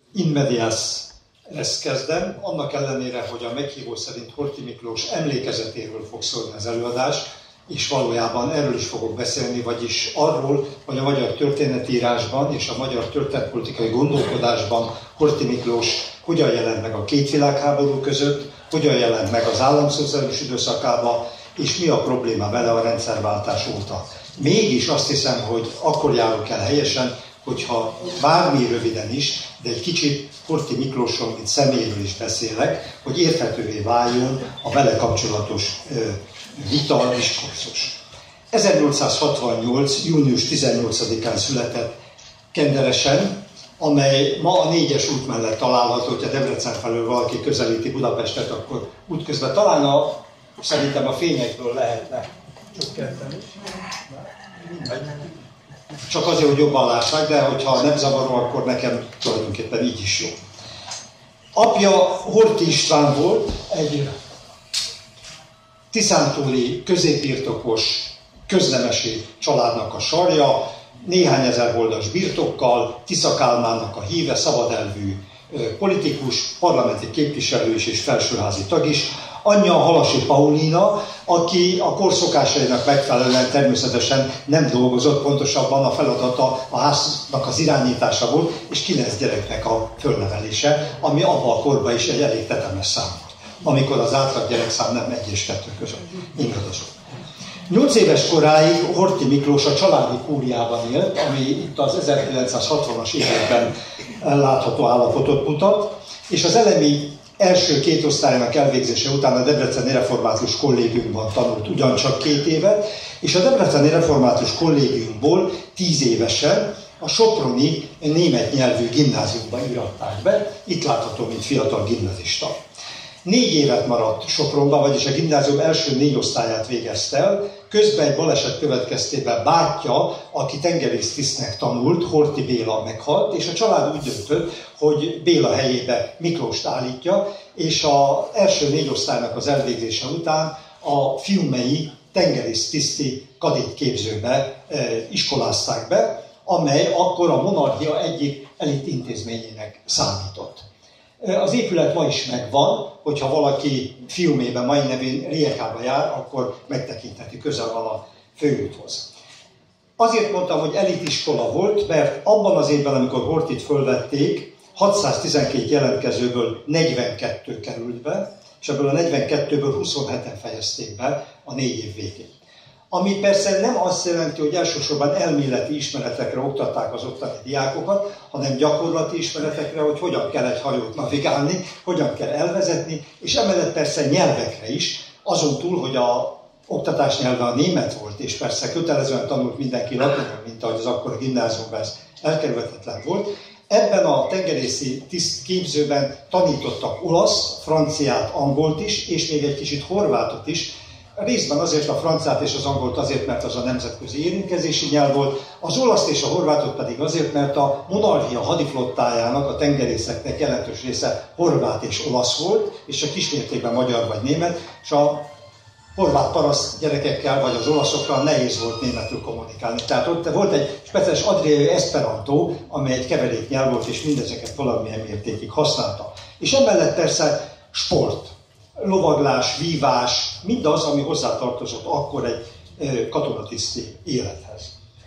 in medias res kezdem, annak ellenére, hogy a meghívó szerint Horthy Miklós emlékezetéről fog szólni az előadás, és valójában erről is fogok beszélni, vagyis arról, hogy a magyar történetírásban és a magyar történetpolitikai gondolkodásban Horthy Miklós hogyan jelent meg a két világháború között, hogyan jelent meg az államszocializmus időszakában, és mi a probléma vele a rendszerváltás óta. Mégis azt hiszem, hogy akkor járok el helyesen, hogyha bármi röviden is, de egy kicsit Horthy Miklósról, mint személyről is beszélek, hogy érthetővé váljon a vele kapcsolatos vita, diskurzus. 1868. június 18-án született Kenderesen, amely ma a 4-es út mellett található, hogyha Debrecen felől valaki közelíti Budapestet, akkor útközben talán szerintem a fényekből lehetne csökkenteni. Csak azért, hogy jobban lássák, de hogyha nem zavaró, akkor nekem tulajdonképpen így is jó. Apja Horthy István volt, egy tiszántúli középbirtokos, köznemesi családnak a sarja, néhány ezer holdas birtokkal, Tisza Kálmánnak a híve, szabadelvű politikus, parlamenti képviselő is és felsőházi tag is. Anyja Halasi Paulina, aki a korszokásainak megfelelően természetesen nem dolgozott, pontosabban a feladata a háznak az irányítása volt, és 9 gyereknek a fölnevelése, ami abban a korban is egy elég tetemes szám volt, amikor az átlag gyerekszám nem 1 és 2 között ingadozott. 8 éves koráig Horthy Miklós a családi kúriában élt, ami itt az 1960-as években látható állapotot mutat, és az elemi első 2 osztályának elvégzése után a Debreceni Református Kollégiumban tanult ugyancsak 2 évet, és a Debreceni Református Kollégiumból 10 évesen a soproni német nyelvű gimnáziumba iratták be, itt látható, mint fiatal gimnazista. 4 évet maradt Sopronban, vagyis a gimnázium első 4 osztályát végezte el, közben egy baleset következtében bátyja, aki tengerésztisztnek tanult, Horthy Béla meghalt, és a család úgy döntött, hogy Béla helyébe Miklóst állítja, és az első 4 osztálynak az elvégzése után a fiumei tengerésztiszti kadétképzőbe iskolázták be, amely akkor a monarchia egyik elit intézményének számított. Az épület ma is megvan, hogyha valaki Fiumében, mai nevén Riekába jár, akkor megtekintheti, közel van a főúthoz. Azért mondtam, hogy elitiskola volt, mert abban az évben, amikor Horthyt fölvették, 612 jelentkezőből 42 került be, és ebből a 42-ből 27-en fejezték be a 4 év végén. Ami persze nem azt jelenti, hogy elsősorban elméleti ismeretekre oktatták az ottani diákokat, hanem gyakorlati ismeretekre, hogy hogyan kell egy hajót navigálni, hogyan kell elvezetni, és emellett persze nyelvekre is, azon túl, hogy a oktatás nyelve a német volt, és persze kötelezően tanult mindenki latinul, mint ahogy az akkori gimnáziumban ez elkerülhetetlen volt. Ebben a tengerészi képzőben tanítottak olasz, franciát, angolt is, és még egy kicsit horvátot is. Részben azért a franciát és az angolt azért, mert az a nemzetközi érintkezési nyelv volt, az olaszt és a horvátot pedig azért, mert a monarchia hadiflottájának, a tengerészeknek jelentős része horvát és olasz volt, és csak kismértékben magyar vagy német, és a horvát paraszt gyerekekkel vagy az olaszokkal nehéz volt németül kommunikálni. Tehát ott volt egy speciális adriai esperanto, amely egy keveréknyelv volt, és mindezeket valamilyen mértékig használta. És emellett persze sport. Lovaglás, vívás, mindaz, ami hozzátartozott akkor egy katonatiszti élethez.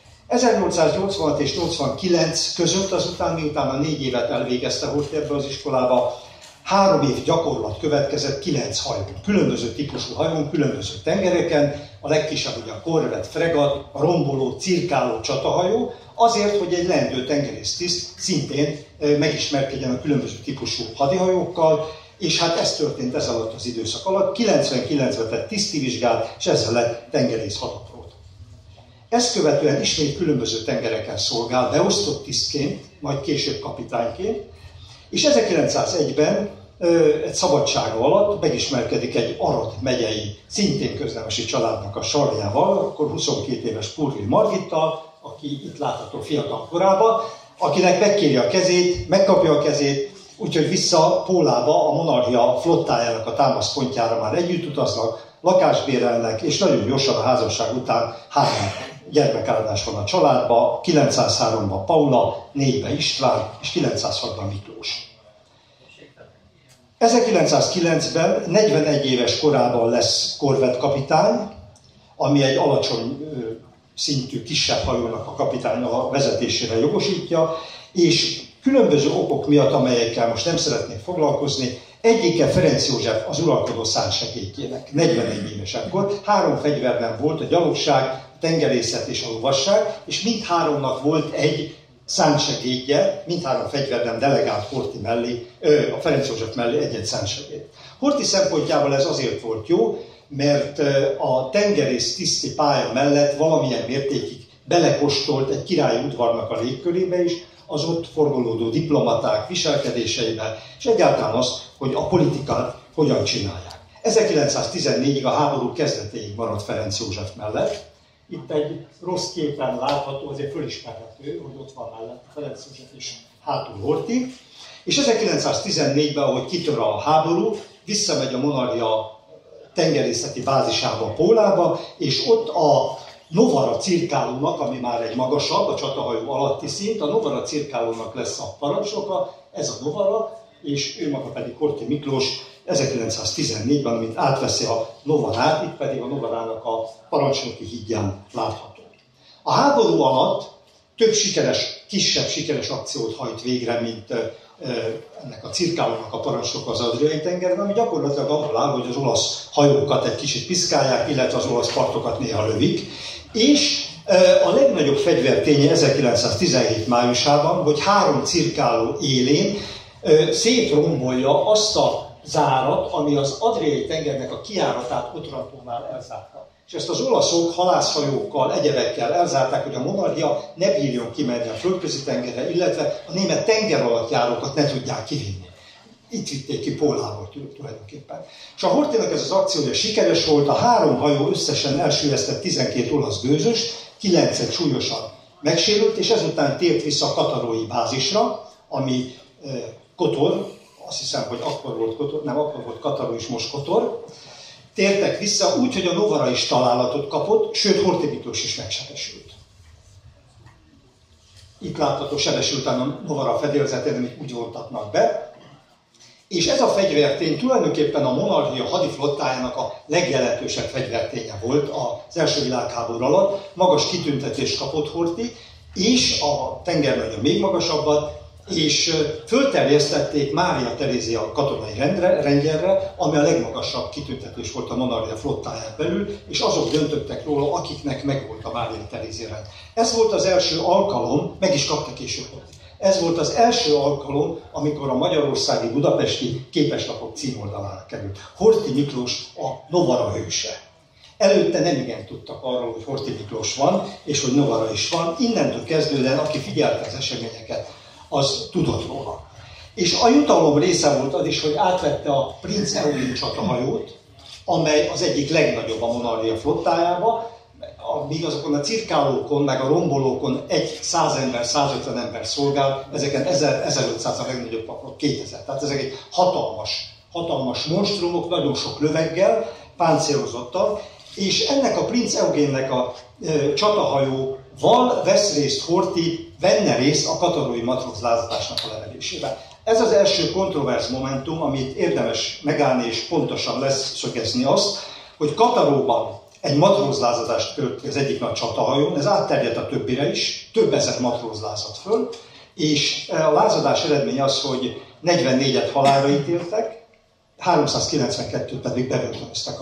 1886 és 89 között azután, miután a 4 évet elvégezte Horthy ebbe az iskolába, 3 év gyakorlat következett 9 hajón. Különböző típusú hajón, különböző tengereken, a legkisebb ugye a korvett, fregat, a romboló, cirkáló csatahajó, azért, hogy egy leendő tengerésztiszt szintén megismerkedjen a különböző típusú hadihajókkal, és hát ez történt ez alatt az időszak alatt. 99-ben tett tisztivizsgát, és ezzel lett tengerész hadaprót. Ezt követően ismét különböző tengereken szolgál, beosztott tisztként, majd később kapitányként, és 1901-ben egy szabadsága alatt megismerkedik egy Arad megyei, szintén köznemesi családnak a sarjával, akkor 22 éves Purli Margittal, aki itt látható fiatal korában, akinek megkéri a kezét, megkapja a kezét, úgyhogy vissza Pólába, a monarchia flottájának a támaszpontjára már együtt utaznak, lakásbérelnek, és nagyon gyorsan a házasság után 3 gyermekáldás van a családban, 903-ban Paula, 4-ben István, és 906-ban Miklós. 1909-ben 41 éves korában lesz korvettkapitány, ami egy alacsony szintű, kisebb hajónak a kapitány a vezetésére jogosítja, és különböző okok miatt, amelyekkel most nem szeretnék foglalkozni, egyike Ferenc József az uralkodó szánsegédjének, 41 éves akkor. 3 fegyvernem volt, a gyalogság, a tengerészet és a lovasság, és mindháromnak volt egy szánsegédje, mindhárom fegyvernem delegált Horthy mellé, a Ferenc József mellé egy-egy szánsegéd. Horthy szempontjából ez azért volt jó, mert a tengerész tiszti pálya mellett valamilyen mértékig belekóstolt egy királyi udvarnak a légkörébe is, az ott forgolódó diplomaták viselkedéseivel, és egyáltalán az, hogy a politikát hogyan csinálják. 1914-ig a háború kezdetéig maradt Ferenc József mellett. Itt egy rossz képen látható, azért fölismerhető, hogy ott van mellett Ferenc József és hátul Horthy. És 1914-ben, ahogy kitör a háború, visszamegy a monarchia tengerészeti bázisába, Pólába, és ott a Novara cirkálónak, ami már egy magasabb, a csatahajó alatti szint, a Novara cirkálónak lesz a parancsnoka, ez a Novara, és ő maga pedig Horthy Miklós 1914-ben, amint átveszi a Novarát, itt pedig a Novarának a parancsnoki hídján látható. A háború alatt több kisebb sikeres akciót hajt végre, mint ennek a cirkálónak a parancsnoka az Adriai-tengeren, ami gyakorlatilag abból áll, hogy az olasz hajókat egy kicsit piszkálják, illetve az olasz partokat néha lövik. És a legnagyobb fegyverténye 1917 májusában, hogy 3 cirkáló élén szétrombolja azt a zárat, ami az Adriai-tengernek a kijáratát Otrantónál elzárta. És ezt az olaszok halászhajókkal, egyebekkel elzárták, hogy a monarchia ne bírjon kimenni a Földközi-tengerre, illetve a német tengeralattjárókat ne tudják kivinni. Itt vitték ki Pólából tulajdonképpen. És a Horthynak ez az akciója sikeres volt, a 3 hajó összesen elsüllyesztett 12 olasz gőzös, 9-et súlyosan megsérült, és ezután tért vissza a katarói bázisra, ami Kotor, azt hiszem, hogy akkor volt Kotor, nem, akkor volt Kataró és most Kotor. Tértek vissza úgy, hogy a Novara is találatot kapott, sőt Horthy Miklós is megsebesült. Itt látható sebesült a Novara fedélzetén, amit úgy vontatnak be. És ez a fegyvertény tulajdonképpen a monarchia hadiflottájának a legjelentősebb fegyverténye volt az első világháború alatt. Magas kitüntetést kapott Horthy, és a tengernagyon még magasabbat, és fölterjesztették Mária Terézia katonai rendszerre, ami a legmagasabb kitüntetés volt a monarchia flottáján belül, és azok döntöttek róla, akiknek megvolt a Mária Terézia rend. Ez volt az első alkalom, meg is kapta később Horthy. Ez volt az első alkalom, amikor a magyarországi budapesti képeslapok címoldalára került. Horthy Miklós a Novara hőse. Előtte nem igen tudtak arról, hogy Horthy Miklós van, és hogy Novara is van. Innentől kezdődően, aki figyelte az eseményeket, az tudott róla. És a jutalom része volt az is, hogy átvette a Prinz Eugen csatahajót, amely az egyik legnagyobb a monarchia flottájába, míg azokon a cirkálókon, meg a rombolókon 100 ember, 150 ember szolgál, ezeken 1500 a legnagyobb, akkor 2000. Tehát ezek egy hatalmas monstrumok, nagyon sok löveggel, páncélozottal, és ennek a Prinz Eugennek a csatahajóval vesz részt Horthy, venne részt a katarói matrózlázadásnak a levelésében. Ez az első kontroverz momentum, amit érdemes megállni és pontosan leszögezni azt, hogy Kataróban egy matrózlázadást tört ki az egyik nagy csatahajón, ez átterjedt a többire is, több ezer matróz lázadt föl, és a lázadás eredménye az, hogy 44-et halálra ítéltek, 392-t pedig bebörtönöztek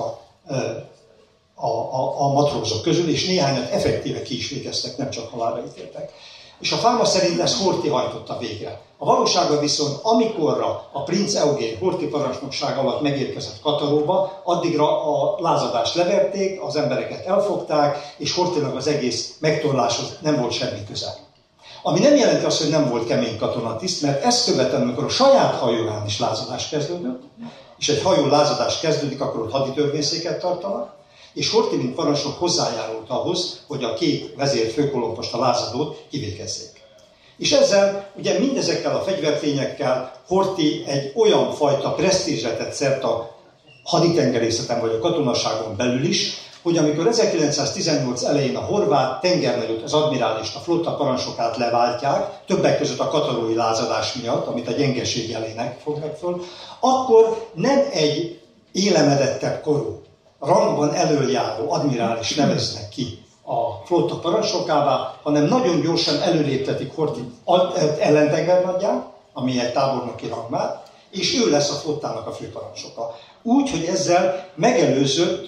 a matrózok közül, és néhányat effektíve ki is végeztek, nem csak halálra ítéltek. És a fáma szerint ezt Horthy hajtotta végre. A valóságban viszont, amikorra a Prinz Eugen Horthy parancsnokság alatt megérkezett Kataróba, addigra a lázadást leverték, az embereket elfogták, és Horthynak az egész megtorláshoz nem volt semmi köze. Ami nem jelenti azt, hogy nem volt kemény katonatiszt, mert ezt követően, amikor a saját hajóján is lázadás kezdődött, és egy hajó lázadás kezdődik, akkor ott haditörvényszéket tartanak, és Horthy, mint parancsnok hozzájárult ahhoz, hogy a 2 vezérfőkolompost, a lázadót kivégezzék. És ezzel, ugye mindezekkel a fegyvertényekkel Horthy egy olyan fajta presztízsre tett szert a haditengerészeten vagy a katonaságon belül is, hogy amikor 1918 elején a horvát tengernagyot, az admirálist, a flotta parancsnokát leváltják, többek között a katarói lázadás miatt, amit a gyengeség jelének fognak föl, akkor nem egy élemedettebb korú, rangban elöljáró admirális neveznek ki a flotta parancsnokává, hanem nagyon gyorsan előléptetik Horthy ellentengernagyját, ami egy tábornoki rang már, és ő lesz a flottának a főparancsnoka. Úgy, hogy ezzel megelőzött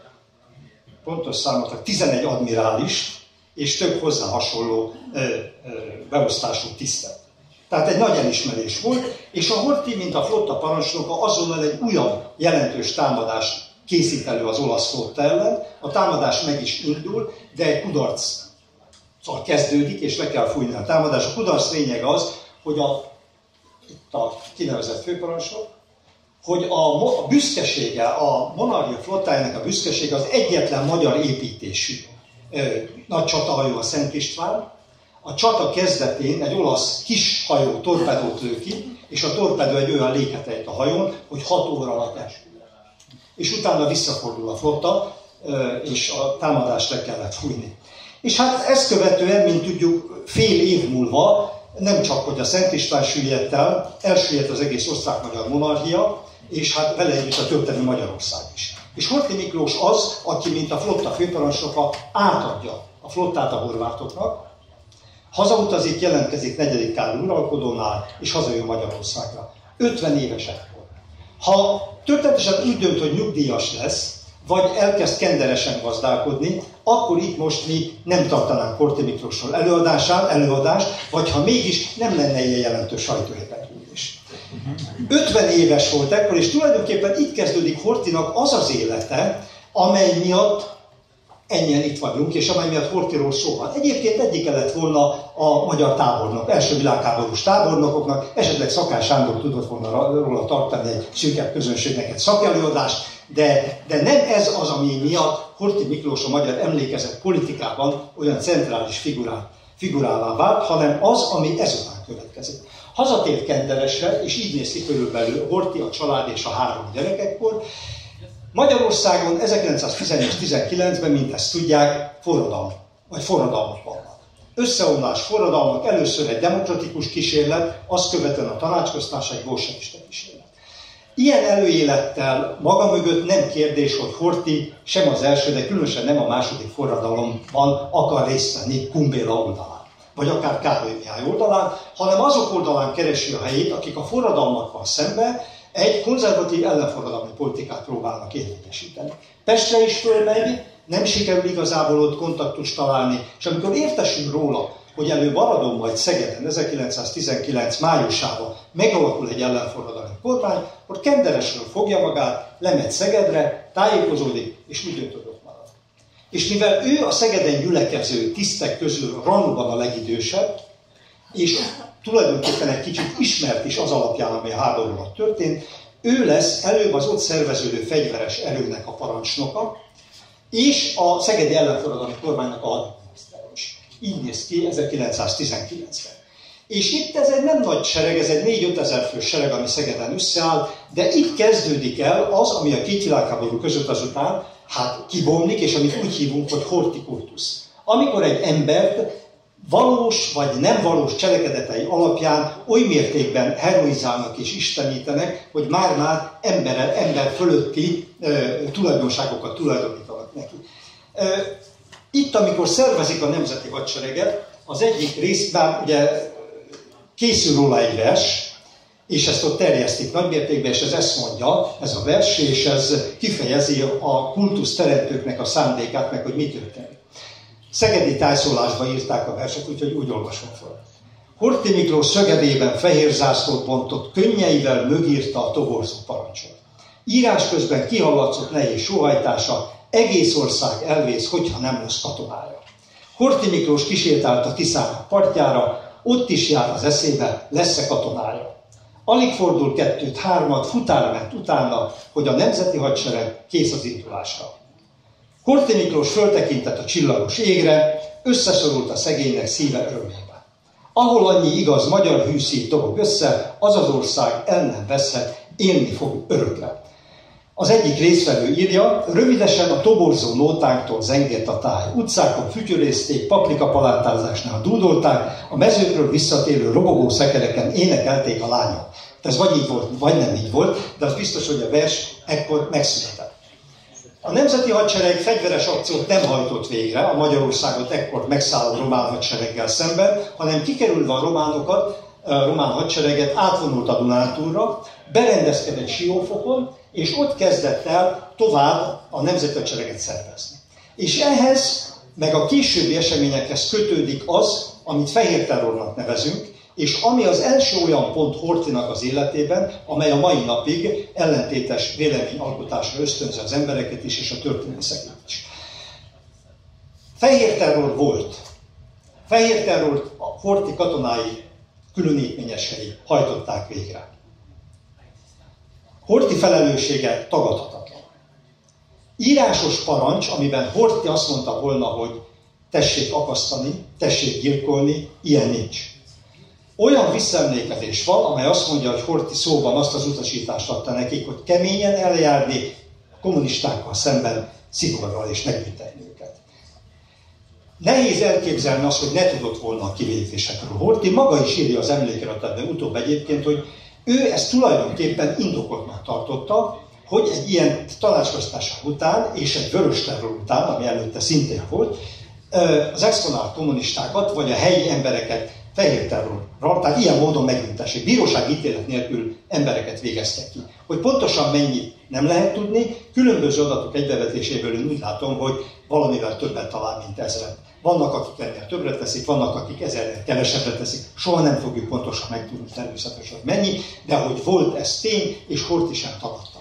pontos számot, 11 admirális és több hozzá hasonló beosztású tisztet. Tehát egy nagy elismerés volt, és a Horthy, mint a flotta parancsnoka azonnal egy újabb jelentős támadást készít elő az olasz flotta ellen. A támadás meg is indul, de egy kudarccal kezdődik, és le kell fújni a támadás. A kudarc lényeg az, hogy itt a kinevezett főparancsnok, hogy a büszkesége, a monarchia flottájának a büszkesége az egyetlen magyar építésű nagy csatahajó, a Szent István. A csata kezdetén egy olasz kis hajó torpedót lő ki, és a torpedó egy olyan léket ejt a hajón, hogy 6 óra alatt esküvő. És utána visszafordul a flotta, és a támadást le kellett fújni. És hát ezt követően, mint tudjuk, fél év múlva, nem csak hogy a Szent István süllyedt el, elsüllyedt az egész osztrák-magyar monarchia, és hát vele együtt a történelmi Magyarország is. És Horthy Miklós az, aki mint a flotta főparancsnoka átadja a flottát a horvátoknak, hazautazik, jelentkezik 4. Károly uralkodónál, és hazajön Magyarországra. 50 évesek volt. Ha történetesen úgy dönt, hogy nyugdíjas lesz, vagy elkezd kenderesen gazdálkodni, akkor itt most mi nem tartanánk Horthy Miklósról előadást, vagy ha mégis nem lenne ilyen jelentős sajtóérdeklődés. 50 éves volt ekkor, és tulajdonképpen itt kezdődik Horthynak az az élete, amely miatt ennyien itt vagyunk, és amely miatt Horthyról szó van. Egyébként egyike lett volna a magyar tábornok, első világháborús tábornokoknak, esetleg Szakás Sándor tudott volna róla tartani egy szűkebb közönségnek egy szakelőadást, de nem ez az, ami miatt Horthy Miklós a magyar emlékezet politikában olyan centrális figurává vált, hanem az, ami ezután következik. Hazatért Kenderesre, és így néz ki körülbelül Horthy, a család és a 3 gyerekekkor. Magyarországon 1918-19-ben, mint ezt tudják, forradalmak vannak. Összeomlás, forradalmak, először egy demokratikus kísérlet, azt követően a tanácsköztársaság egy bolsevista kísérlet. Ilyen előélettel maga mögött nem kérdés, hogy Horthy sem az első, de különösen nem a második forradalomban akar részt venni Kumbéla oldalán, vagy akár Károly Mihály oldalán, hanem azok oldalán keresi a helyét, akik a forradalmakkal szemben egy konzervatív ellenforradalmi politikát próbálnak érvényesíteni. Pestre is fölmegy, nem sikerül igazából ott kontaktust találni, és amikor értesül róla, hogy előbb Aradon majd Szegeden 1919 májusában megalakul egy ellenforradalmi kormány, akkor Kenderesről fogja magát, lemegy Szegedre, tájékozódik, és úgy dönt, hogy ott marad. És mivel ő a Szegeden gyülekező tisztek közül rangban a legidősebb, és tulajdonképpen egy kicsit ismert is az alapján, ami a háború alatt történt, ő lesz előbb az ott szerveződő fegyveres erőnek a parancsnoka, és a szegedi ellenforradalmi kormánynak a hadminisztere is. Így néz ki 1919-ben. És itt ez egy nem nagy sereg, ez egy 4-5 ezer fős sereg, ami Szegeden összeáll, de itt kezdődik el az, ami a két világháború között azután kibomlik, és amit úgy hívunk, hogy Horthy kultusz. Amikor egy embert valós vagy nem valós cselekedetei alapján oly mértékben heroizálnak és istenítenek, hogy már ember fölötti tulajdonságokat tulajdonítanak neki. Itt, amikor szervezik a nemzeti hadsereget, az egyik részben ugye készül róla egy vers, és ezt ott terjesztik nagymértékben, és ez ezt mondja, ez a vers, és ez kifejezi a kultusz teremtőknek a szándékát, meg hogy mi történik. Szegedi tájszólásba írták a verset, úgyhogy úgy olvasom fel. Horthy Miklós Szegedében fehér zászlót bontott, könnyeivel mögírta a toborzó parancsot. Írás közben kihallatszott nehéz sóhajtása, egész ország elvész, hogyha nem lesz katonája. Horthy Miklós kisétált a Tiszának partjára, ott is jár az eszébe, lesz-e katonája. Alig fordul 2-3, futár ment utána, hogy a nemzeti hadsereg kész az indulásra. Horthy Miklós föltekintett a csillagos égre, összeszorult a szegénynek szíve örömébe. Ahol annyi igaz magyar hűszíj tobog össze, az az ország el nem veszhet, élni fog örökre. Az egyik résztvevő írja, rövidesen a toborzó nótánktól zengett a táj. Utcákon fütyörészték, paprikapalátázásnál dúdolták, a mezőkről visszatérő robogó szekereken énekelték a lányok. Ez vagy így volt, vagy nem így volt, de az biztos, hogy a vers ekkor megszületett. A Nemzeti Hadsereg fegyveres akciót nem hajtott végre a Magyarországot ekkor megszálló román hadsereggel szemben, hanem kikerülve a román hadsereget átvonult a Dunántúlra, berendezkedett Siófokon, és ott kezdett el tovább a Nemzeti Hadsereget szervezni. És ehhez, meg a későbbi eseményekhez kötődik az, amit fehér terrornak nevezünk, és ami az első olyan pont Horthynak az életében, amely a mai napig ellentétes véleményalkotásra ösztönzi az embereket is, és a történészeket is. Fehér terror volt. Fehér terrort a Horthy katonái különítményesei hajtották végre. Horthy felelőssége tagadhatatlan. Írásos parancs, amiben Horthy azt mondta volna, hogy tessék akasztani, tessék gyilkolni, ilyen nincs. Olyan visszaemlékezés van, amely azt mondja, hogy Horthy szóban azt az utasítást adta nekik, hogy keményen eljárni kommunistákkal szemben szigorral és megbüntetni őket. Nehéz elképzelni azt, hogy ne tudott volna a kivétésekről. Horthy maga is írja az emlékezetben utóbb egyébként, hogy ő ezt tulajdonképpen indokoltnak tartotta, hogy egy ilyen tanácskoztatás után és egy vörös terror után, ami előtte szintén volt, az exponált kommunistákat vagy a helyi embereket fehér terrorral, tehát ilyen módon megbüntessék. Bírósági ítélet nélkül embereket végeztek ki. Hogy pontosan mennyi nem lehet tudni, különböző adatok egybevetéséből én úgy látom, hogy valamivel többet talál, mint 1000. Vannak, akik ennél többre teszik, vannak, akik 1000-nél kevesebbre teszik. Soha nem fogjuk pontosan megtudni természetesen, hogy mennyi, de hogy volt ez tény, és Horthy sem tagadta.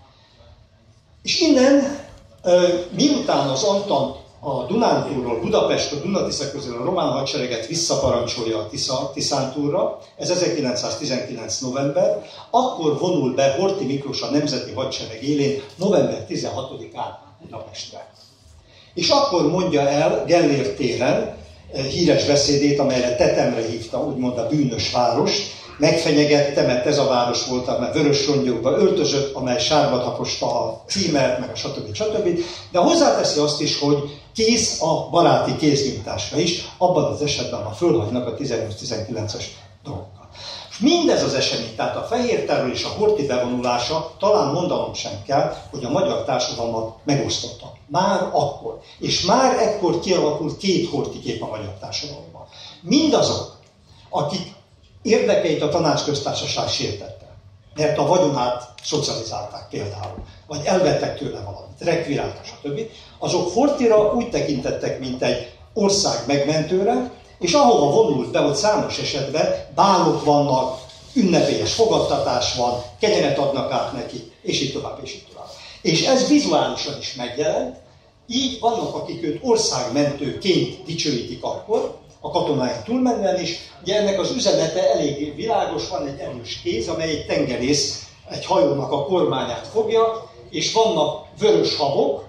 És innen, miután az Antant a Dunántúlról Budapestről, Duna-Tisza közül a román hadsereget visszaparancsolja a Tiszántúlra, ez 1919. november, akkor vonul be Horthy Miklós a Nemzeti Hadsereg élén november 16-án Budapestre. És akkor mondja el Gellért téren híres beszédét, amelyre tetemre hívta, úgymond a bűnös várost, megfenyegette, mert ez a város volt, mert vörös rongyokba öltözött, amely sárba taposta a címert, meg a stb. De hozzáteszi azt is, hogy kész a baráti kéznyújtásra is, abban az esetben, ha fölhagynak a 18-19-es dolgokkal. És mindez az esemény, tehát a fehér terror és a Horthy bevonulása, talán mondanom sem kell, hogy a magyar társadalmat megosztotta. Már akkor. És már ekkor kialakult két Horthy kép a magyar társadalomban. Mindazok, akik érdekeit a Tanácsköztársaság sértette, mert a vagyonát szocializálták például, vagy elvettek tőle valamit, rekviráltak, stb., azok Horthyra úgy tekintettek, mint egy ország megmentőre, és ahova vonult be, hogy számos esetben bálok vannak, ünnepélyes fogadtatás van, kenyeret adnak át neki, és így tovább, és így tovább. És ez vizuálisan is megjelent, így vannak, akik őt országmentőként dicsőítik akkor, a katonáin túlmenően is. Ugye ennek az üzenete elég világos, van egy erős kéz, amely egy tengerész egy hajónak a kormányát fogja, és vannak vörös habok,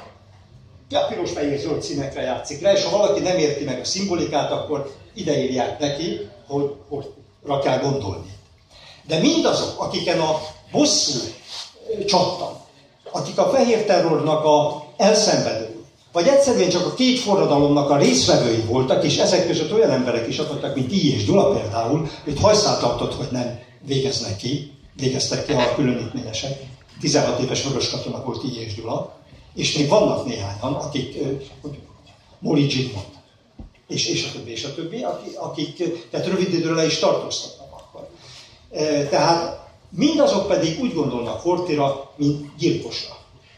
a piros-fehér-zöld színekre játszik le, és ha valaki nem érti meg a szimbolikát, akkor ideírják neki, hogy rá kell gondolni. De mindazok, akiken a bosszú csattan, akik a fehér terrornak a elszenvedői, vagy egyszerűen csak a két forradalomnak a részvevői voltak, és ezek között olyan emberek is adottak, mint I. és Gyula például, hogy hajszát tartott, hogy nem végeztek ki a különítményesek. 16 éves vörös katona volt I. és Gyula, és még vannak néhányan, akik, Móri Zsigmond, és a többi, akik tehát rövid időre le is tartóztatnak akkor. Tehát mindazok pedig úgy gondolnak Horthyra, mint gyilkosra.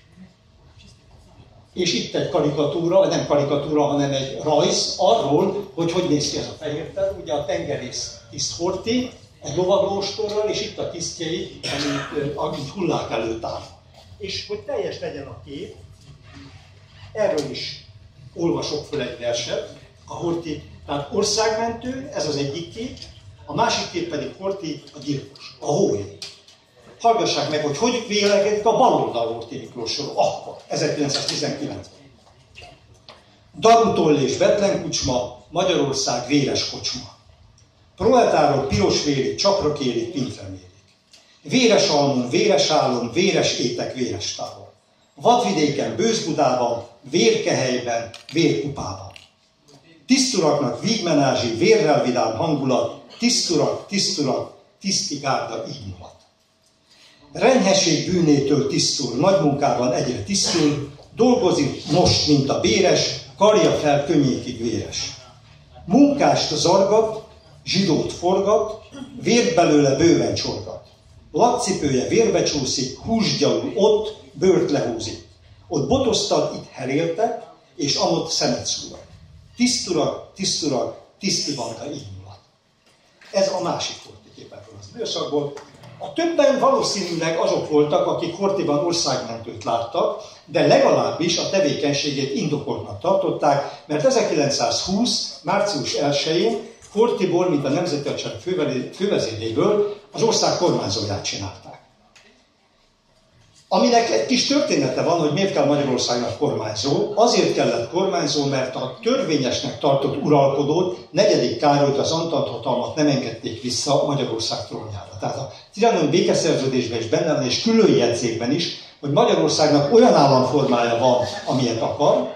És itt egy karikatúra, vagy nem karikatúra, hanem egy rajz arról, hogy néz ki ez a fehér terror. Ugye a tengerész tiszt Horthy, egy lovaglóstorral, és itt a tisztjei, amit hullák előtt áll. És hogy teljes legyen a kép, erről is olvasok föl egy verset, a Horthy, tehát országmentő, ez az egyik kép, a másik kép pedig Horthy a gyilkos, a hóér. Hallgassák meg, hogy vélekedik a baloldal Horthy Miklósról akkor, 1919-ben. Darutoll és Betlen kucsma, Magyarország véres kocsma. Proletárok pirosvérik, csapra kérik, pintre mérik. Véres almon, véres álom, véres étek, véres távol. Vadvidéken, Bőzbudában, vérkehelyben, vérkupában. Tiszturaknak vígmenázsi, vérrel vidám hangulat, tiszturak, tiszti gárda így mulat. Renyhesség bűnétől tisztul, nagy munkában egyre tisztul, dolgozik most, mint a béres, karja fel könnyékig véres. Munkást zargat, zsidót forgat, vért belőle bőven csorgat. Lakcipője vérbe csúszik, húsgyalul ott, bőrt lehúzik. Ott botoztat, itt heréltek, és amott szemet szúrnak. Tiszturak, tiszti banda így mulat. Ez a másik Horthy kép ebből az időszakból. A többen valószínűleg azok voltak, akik Horthyban országmentőt láttak, de legalábbis a tevékenységét indokoltnak tartották, mert 1920. március 1-én Horthyból, mint a Nemzeti Hadsereg fővezéréből az ország kormányzóját csinálták. Aminek egy kis története van, hogy miért kell Magyarországnak kormányzó. Azért kellett kormányzó, mert a törvényesnek tartott uralkodót, 4. Károlyt, az antalthatalmat nem engedték vissza Magyarország trónjára. Tehát a trianoni békeszerződésben is benne van, és külön jegyzékben is, hogy Magyarországnak olyan államformája van, amilyet akar,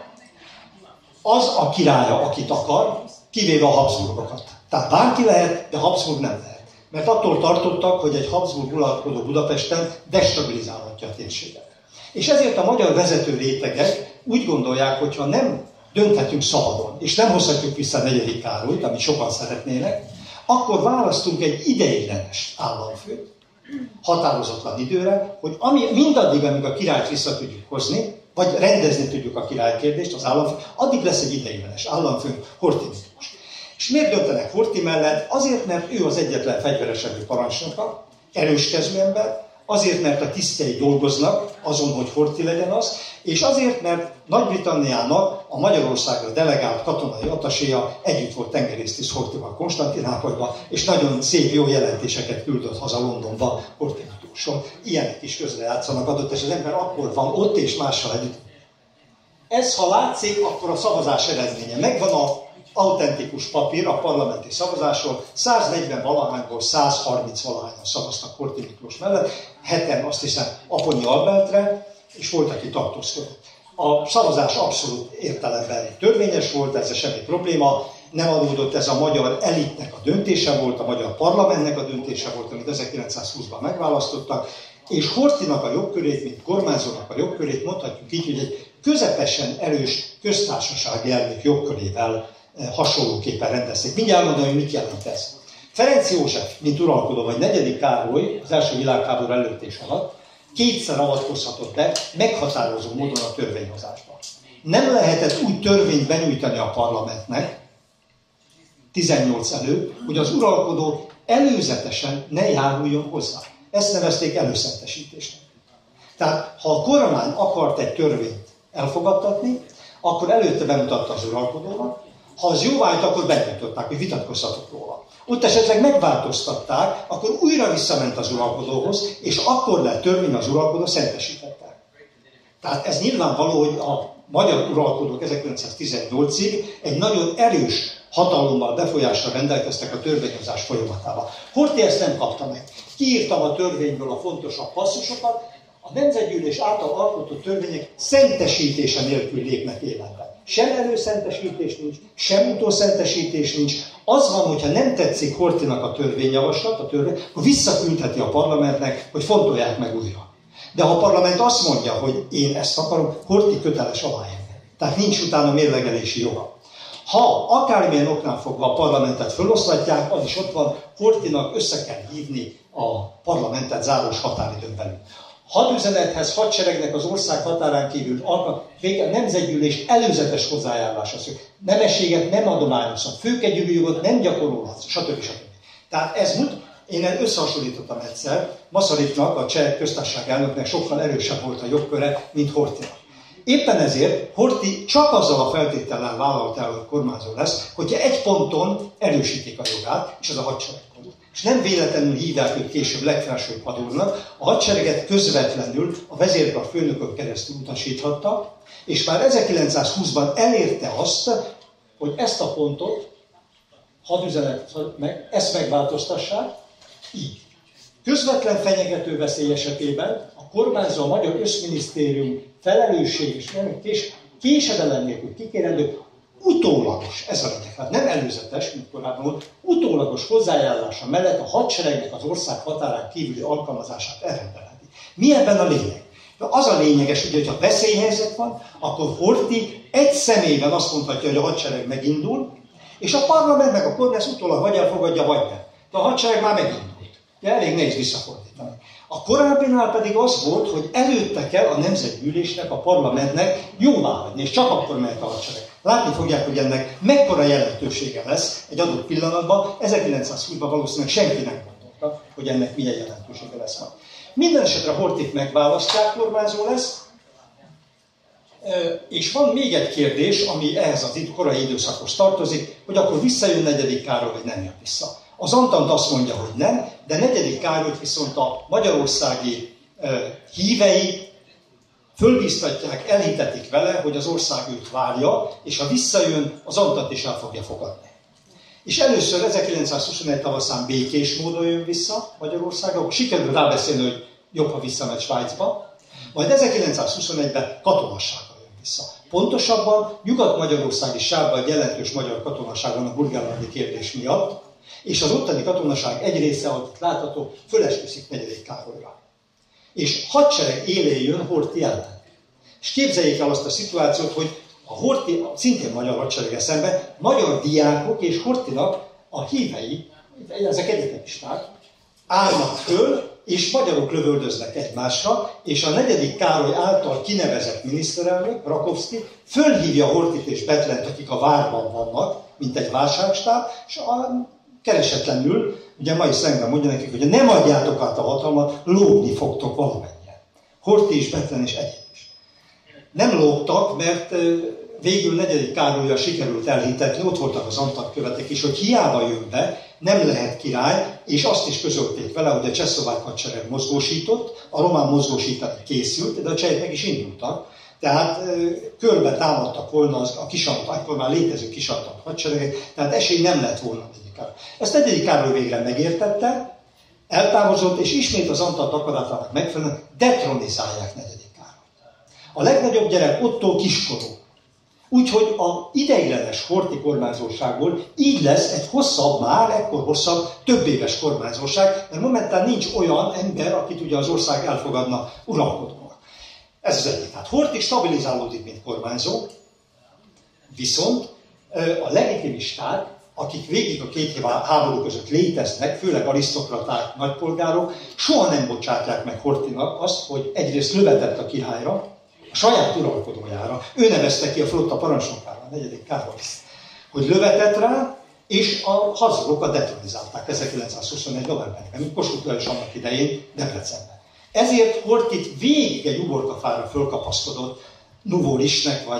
az a királya, akit akar, kivéve a Habsburgokat. Tehát bárki lehet, de Habsburg nem lehet. Mert attól tartottak, hogy egy Habsburg uralkodó Budapesten destabilizálhatja a térséget. És ezért a magyar vezető rétegek úgy gondolják, hogy ha nem dönthetünk szabadon, és nem hozhatjuk vissza 4. Károlyt, amit sokan szeretnének, akkor választunk egy ideiglenes államfőt, határozatlan időre, hogy mindaddig, amíg a királyt vissza tudjuk hozni, vagy rendezni tudjuk a királykérdést, az államfő, addig lesz egy ideiglenes államfő, Horthy Miklós. És miért döntenek Horthy mellett? Azért, mert ő az egyetlen fegyveresedő parancsnoka, erőskező ember, azért, mert a tisztjei dolgoznak azon, hogy Horthy legyen az, és azért, mert Nagy-Britanniának a Magyarországra delegált katonai ataséja együtt volt tengerésztiszt Horthyval Konstantinápolyban, és nagyon szép, jó jelentéseket küldött haza Londonba Horthy Miklósról. Ilyenek is közrejátszanak adott esetben, mert akkor van ott és mással együtt. Ez, ha látszik, akkor a szavazás eredménye. Megvan a autentikus papír a parlamenti szavazásról, 140 valahányból 130 valahányan szavaztak Horthy Miklós mellett, 7-en azt hiszem Aponyi Albertre, és volt, aki tartózkodott. A szavazás abszolút értelemben törvényes volt, ez semmi probléma, nem adódott, ez a magyar elitnek a döntése volt, a magyar parlamentnek a döntése volt, amit 1920-ban megválasztottak, és Horthynak a jogkörét, mint kormányzónak a jogkörét mondhatjuk így, hogy egy közepesen erős köztársasági elnök jogkörével hasonlóképpen rendezték. Mindjárt mondom, hogy mit jelent ez. Ferenc József, mint uralkodó, vagy 4. Károly az első világháború előtt és alatt kétszer avatkozhatott be meghatározó módon a törvényhozásba. Nem lehetett úgy törvényt benyújtani a parlamentnek 18 előtt, hogy az uralkodó előzetesen ne járuljon hozzá. Ezt nevezték előszentesítésnek. Tehát, ha a kormány akart egy törvényt elfogadtatni, akkor előtte bemutatta az uralkodónak, ha az jóváhagyta, akkor benyújtották, hogy vitatkozhatok róla. Ott esetleg megváltoztatták, akkor újra visszament az uralkodóhoz, és akkor lett törvény, az uralkodó szentesítettek. Tehát ez nyilvánvaló, hogy a magyar uralkodók 1918-ig egy nagyon erős hatalommal, befolyással rendelkeztek a törvényhozás folyamatában. Horthy ezt nem kapta meg. Kiírtam a törvényből a fontosabb passzusokat, a Nemzetgyűlés által alkotott törvények szentesítése nélkül lépnek életbe. Sem előszentesítés nincs, sem utószentesítés nincs. Az van, hogyha nem tetszik Horthynak a törvényjavaslat, akkor visszaküldheti a parlamentnek, hogy fontolják meg újra. De ha a parlament azt mondja, hogy én ezt akarom, Horthy köteles aláírni. Tehát nincs utána mérlegelési joga. Ha akármilyen oknál fogva a parlamentet feloszlatják, az is ott van, Horthynak össze kell hívni a parlamentet záros határidőn belül. Hadüzenethez, hadseregnek az ország határán kívül nemzetgyűlés előzetes hozzájárulása szükség. Nemességet nem adományozhat, főkegyűlű jogot nem gyakorolhat, stb. Tehát ez én összehasonlítottam egyszer, Masaryknak, a cseh köztársaság elnöknek sokkal erősebb volt a jogköre, mint Horthynak. Éppen ezért Horthy csak azzal a feltétellel vállalt el, hogy kormányzó lesz, hogyha egy ponton erősítik a jogát, és az a hadsereg pont. És nem véletlenül hívják őt később legfelsőbb hadúrnak, a hadsereget közvetlenül a vezérkar főnökön keresztül utasíthatta, és már 1920-ban elérte azt, hogy ezt a pontot, hadüzenet, ezt megváltoztassák, így. Közvetlen fenyegető veszély esetében a kormányzó, a Magyar Összminisztérium felelősség és késedelem nélkül kikérendő utólagos, ez a lényeg, hát nem előzetes, mint korábban volt, utólagos hozzájárulása mellett a hadseregnek az ország határán kívüli alkalmazását elrendelheti. Mi ebben a lényeg? Az a lényeges, ugye, hogyha veszélyhelyzet van, akkor Horthy egy személyben azt mondhatja, hogy a hadsereg megindul, és a parlament meg a kormány utólag vagy elfogadja, vagy nem. De a hadsereg már megindult. De elég nehéz visszafordítani. A korábbinál pedig az volt, hogy előtte kell a nemzetgyűlésnek, a parlamentnek jóváhagyni, és csak akkor mehet a hadsereg. Látni fogják, hogy ennek mekkora jelentősége lesz egy adott pillanatban. 1920-ban valószínűleg senki nem gondolta, hogy ennek milyen jelentősége lesz majd. Minden esetre Horthyt megválasztják, kormányzó lesz, és van még egy kérdés, ami ehhez a korai időszakhoz tartozik, hogy akkor visszajön negyedik Károly, vagy nem jön vissza. Az Antant azt mondja, hogy nem, de negyedik Károlyt viszont a magyarországi hívei fölbíztatják, elhitetik vele, hogy az ország őt várja, és ha visszajön, az Antant is el fogja fogadni. És először 1921 tavaszán békés módon jön vissza Magyarországra, sikerül rábeszélni, hogy jobb, ha visszamegy Svájcba, majd 1921-ben katonasságra jön vissza. Pontosabban Nyugat-Magyarországi sávban egy jelentős magyar katonaság van a burgenlandi kérdés miatt, és az ottani katonaság egy része, ahogy látható, fölesküszik negyedik Károlyra. És hadsereg élén jön Horthy ellen. És képzeljék el azt a szituációt, hogy a Horthy, szintén magyar hadsereg szemben, magyar diákok és Horthynak a hívei, ezek egyetemisták, állnak föl, és magyarok lövöldöznek egymásra, és a negyedik Károly által kinevezett miniszterelnök, Rakovszky, fölhívja Horthyt és Bethlent, akik a várban vannak, mint egy válságstáb, és keresetlenül, ugye mai szlengben mondja nekik, hogy nem adjátok át a hatalmat, lógni fogtok valamennyien. Horthy és Bethlen és egyéb is. Nem lógtak, mert végül negyedik Károlyra sikerült elhitetni, ott voltak az antakkövetek is, hogy hiába jön be, nem lehet király, és azt is közölték vele, hogy a csehszlovák hadsereg mozgósított, a román mozgósítani készült, de a csehek meg is indultak. Tehát körbe támadtak volna a kisantat, akkor már létező kisantat hadseregek, tehát esély nem lett volna negyedik Károly. Ezt negyedik Károly végre megértette, eltávozott, és ismét az Antant akaratának megfelelően detronizálják negyedik Károlyt. A legnagyobb gyerek Ottó kiskorú. Úgyhogy a ideiglenes Horthy kormányzóságból így lesz egy hosszabb, már ekkor hosszabb, több éves kormányzóság, mert momentán nincs olyan ember, akit ugye az ország elfogadna uralkodónak. Ez az egyik. Tehát Horthy stabilizálódik, mint kormányzó, viszont a legitimisták, akik végig a két háború között léteznek, főleg arisztokraták, nagypolgárok, soha nem bocsátják meg Horthynak azt, hogy egyrészt lövetett a királyra, a saját uralkodójára. Ő nevezte ki a flotta parancsnokára, a negyedik Károly, hogy lövetett rá, és a hazarokat detronizálták 1921. novemberben, mint Kossuth Lajos annak idején Debrecenben. Ezért Horthyt végig egy uborkafára fölkapaszkodott Nuvorisnek, vagy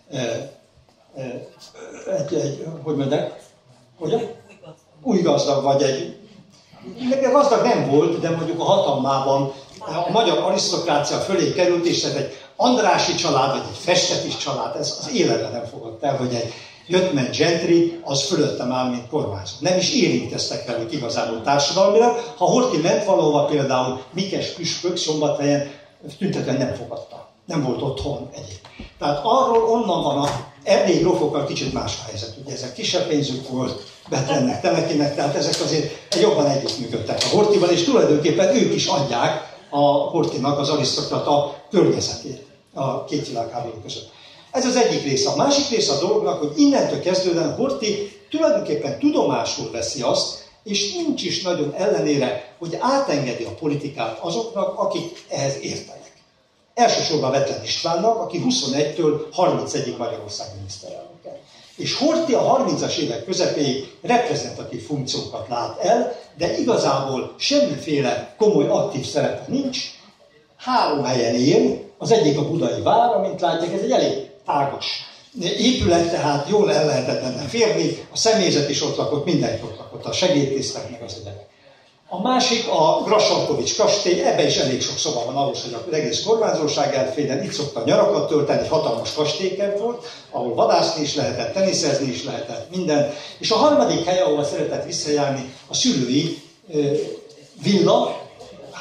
hogy mondják? Új gazdag, vagy egy... Gazdag nem volt, de mondjuk a hatalmában a magyar arisztokrácia fölé került, és ez egy Andrássy család, vagy egy Festetis család, ez az életben nem fogadta el, hogy egy jöttmen gentry, az fölöttem áll, mint kormányzó. Nem is érintkeztek velük igazából társadalmilag. Ha Horthy ment valahova, például Mikes püspök Szombathelyen, tüntetően nem fogadta. Nem volt otthon egyéb. Tehát arról onnan van a erdélyi grófokkal kicsit más a helyzet. Ugye ezek kisebb pénzük volt, Bethlennek, Telekinek, tehát ezek azért jobban együttműködtek a Horthyval, és tulajdonképpen ők is adják a Horthynak az arisztokrata környezetét a két világháború között. Ez az egyik része. A másik része a dolognak, hogy innentől kezdődően Horthy tulajdonképpen tudomásul veszi azt, és nincs is nagyon ellenére, hogy átengedi a politikát azoknak, akik ehhez értenek. Elsősorban Bethlen Istvánnak, aki 21-től 31-ig Magyarország miniszterelnöke. És Horthy a 30-as évek közepéig reprezentatív funkciókat lát el, de igazából semmiféle komoly aktív szerepe nincs. 3 helyen él, az egyik a Budai vár, amint látják, ez egy elég tágos épület, tehát jól el lehetett benne férni, a személyzet is ott lakott, mindenki ott lakott, a segédtisztek meg az egyebek. A másik a Grassalkovich kastély, ebben is elég sok szoba van ahhoz, hogy az egész kormányzóság elférjen, itt szokta nyarakat tölteni, egy hatalmas kastélykert volt, ahol vadászni is lehetett, teniszezni is lehetett, minden. És a harmadik hely, ahol szeretett visszajárni, a szülői villa,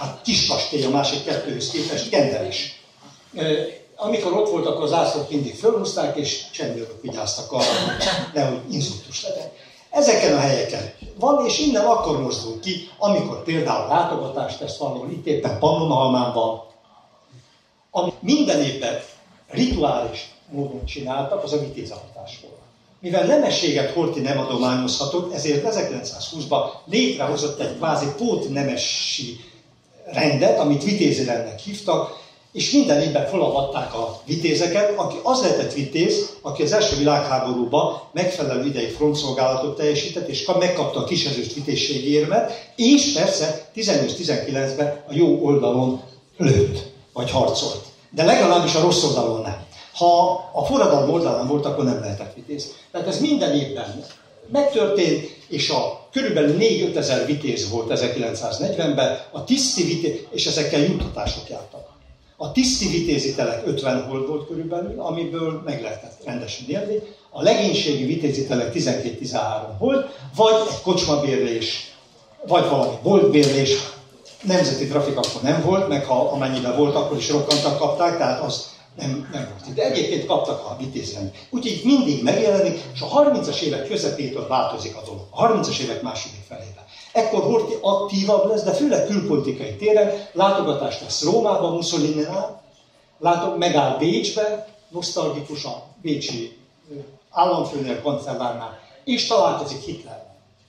hát kiskastély a másik kettőhöz képest, Kenderes. Amikor ott voltak, az zászlót mindig fölhúzták, és csendőrök vigyáztak arra, hogy nehogy inzultus legyen. Ezeken a helyeken van, és innen akkor mozdul ki, amikor például látogatást tesz valahol, itt éppen Pannonhalmán van, ami minden évben rituális módon csináltak, az a vitézavatás volt. Mivel nemességet Horthy nem adományozhatott, ezért 1920-ban létrehozott egy kvázi pótnemesi rendet, amit vitézi rendnek hívtak, és minden évben felavatták a vitézeket, aki az lehetett vitéz, aki az első világháborúban megfelelő ideig frontszolgálatot teljesített, és megkapta a kisezőst vitézségi érmet, és persze 18-19-ben a jó oldalon lőtt, vagy harcolt. De legalábbis a rossz oldalon nem. Ha a forradalom oldalán volt, akkor nem lehetett vitéz. Tehát ez minden évben megtörtént, és a körülbelül 4-5 ezer vitéz volt 1940-ben, a tiszti vitéz, és ezekkel juttatások jártak. A tiszti vitézitelek 50 hold volt körülbelül, amiből meg lehetett rendesen élni. A legénységi vitézitelek 12-13 hold, vagy egy kocsmabérlés, vagy valami boltbérlés. Nemzeti trafik akkor nem volt, meg ha amennyiben volt, akkor is rokkantak kapták, tehát az nem volt. De egyébként kaptak a vitézrend. Úgyhogy mindig megjelenik, és a 30-as évek közepétől változik a dolog. A 30-as évek második felében. Ekkor Horthy aktívabb lesz, de főleg külpolitikai téren, látogatást tesz Rómába, Mussolinál, megáll Bécsben, nosztalgikus a bécsi államfőnél, kancellárnál, és találkozik Hitlerrel.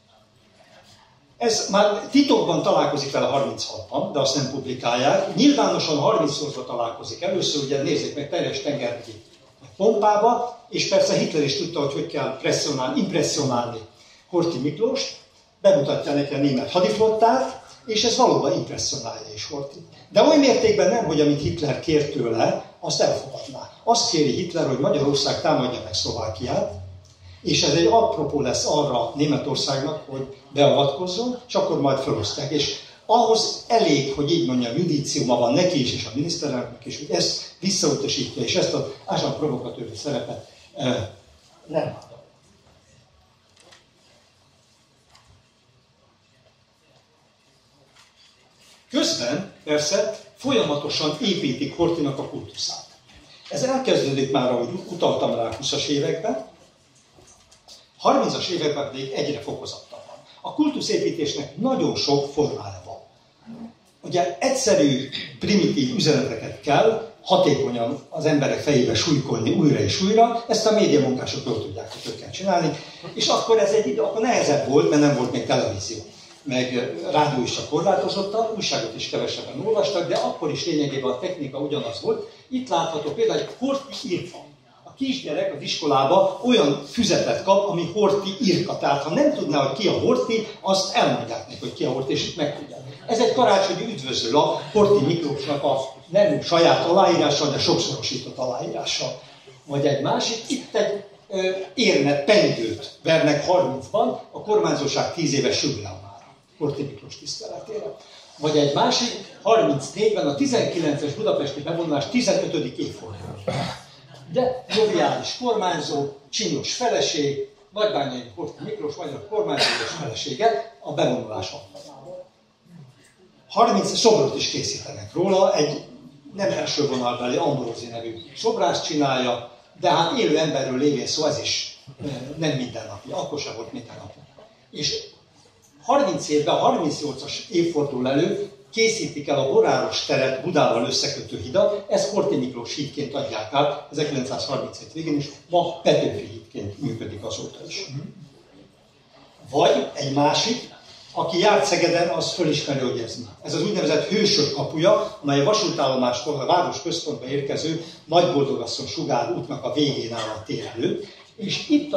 Ez már titokban találkozik vele 36-ban, de azt nem publikálják. Nyilvánosan 30-szorban találkozik először, ugye nézzék meg, teljes tengerügyi pompába, és persze Hitler is tudta, hogy kell impresszionálni Horthy Miklóst, bemutatja neki a német hadiflottát, és ez valóban impresszionálja is Horthy. De oly mértékben nem, hogy amit Hitler kér tőle, azt elfogadná. Azt kéri Hitler, hogy Magyarország támadja meg Szlovákiát, és ez egy apropó lesz arra Németországnak, hogy beavatkozzon, és akkor majd felosztják. És ahhoz elég, hogy így mondjam, judíciuma van neki is, és a miniszterelnöknek is, hogy ezt visszautasítja, és ezt az agent provokatőri szerepet nem adja. Közben persze folyamatosan építik Horthynak a kultuszát. Ez elkezdődik már, ahogy utaltam rá, 20-as években, 30-as években pedig egyre fokozottabban. A kultuszépítésnek nagyon sok formája van. Ugye egyszerű, primitív üzeneteket kell hatékonyan az emberek fejébe súlykolni újra és újra, ezt a médiamunkások jól tudják, hogy kell csinálni, és akkor ez akkor nehezebb volt, mert nem volt még televízió, meg rádió is csak korlátozottan, újságot is kevesebben olvastak, de akkor is lényegében a technika ugyanaz volt. Itt látható például egy Horthy írka. A kisgyerek az iskolába olyan füzetet kap, ami Horthy írka. Tehát ha nem tudná, hogy ki a Horthy, azt elmondják neki, hogy ki a Horthy, és itt megtudják. Ez egy karácsonyi üdvözlő Horthy Miklósnak a nem saját aláírással, de sokszorosított aláírással. Vagy egy másik, itt egy érmet, pengőt vernek 30-ban, a kormányzóság 10 éves jubileumára, Horthy Miklós tiszteletére. Vagy egy másik, 34-ben a 19-es budapesti bevonulás 15. évfordulója. De joviális kormányzó, csinos feleség, Nagybányai Horthy Miklós magyar kormányzó és felesége a bevonulás alkalmából. 30 szobrot is készítenek róla, egy nem első vonalbeli Ambrózi nevű szobrász csinálja, de hát élő emberről lévén szó, ez is nem mindennapi, akkor sem volt mindennapi. És 30 évben, a 38-as évforduló előtt készítik el a Boráros teret Budával összekötő hidat, ezt Horthy Miklós hídként adják át 1937 végén, és ma Petőfi hídként működik azóta is. Vagy egy másik, aki járt Szegeden, az fölismeri, hogy ez mi. Ez az úgynevezett Hősök kapuja, amely a vasútállomástól a város központba érkező Nagyboldogasszony Sugár útnak a végén áll a tér előtt, és itt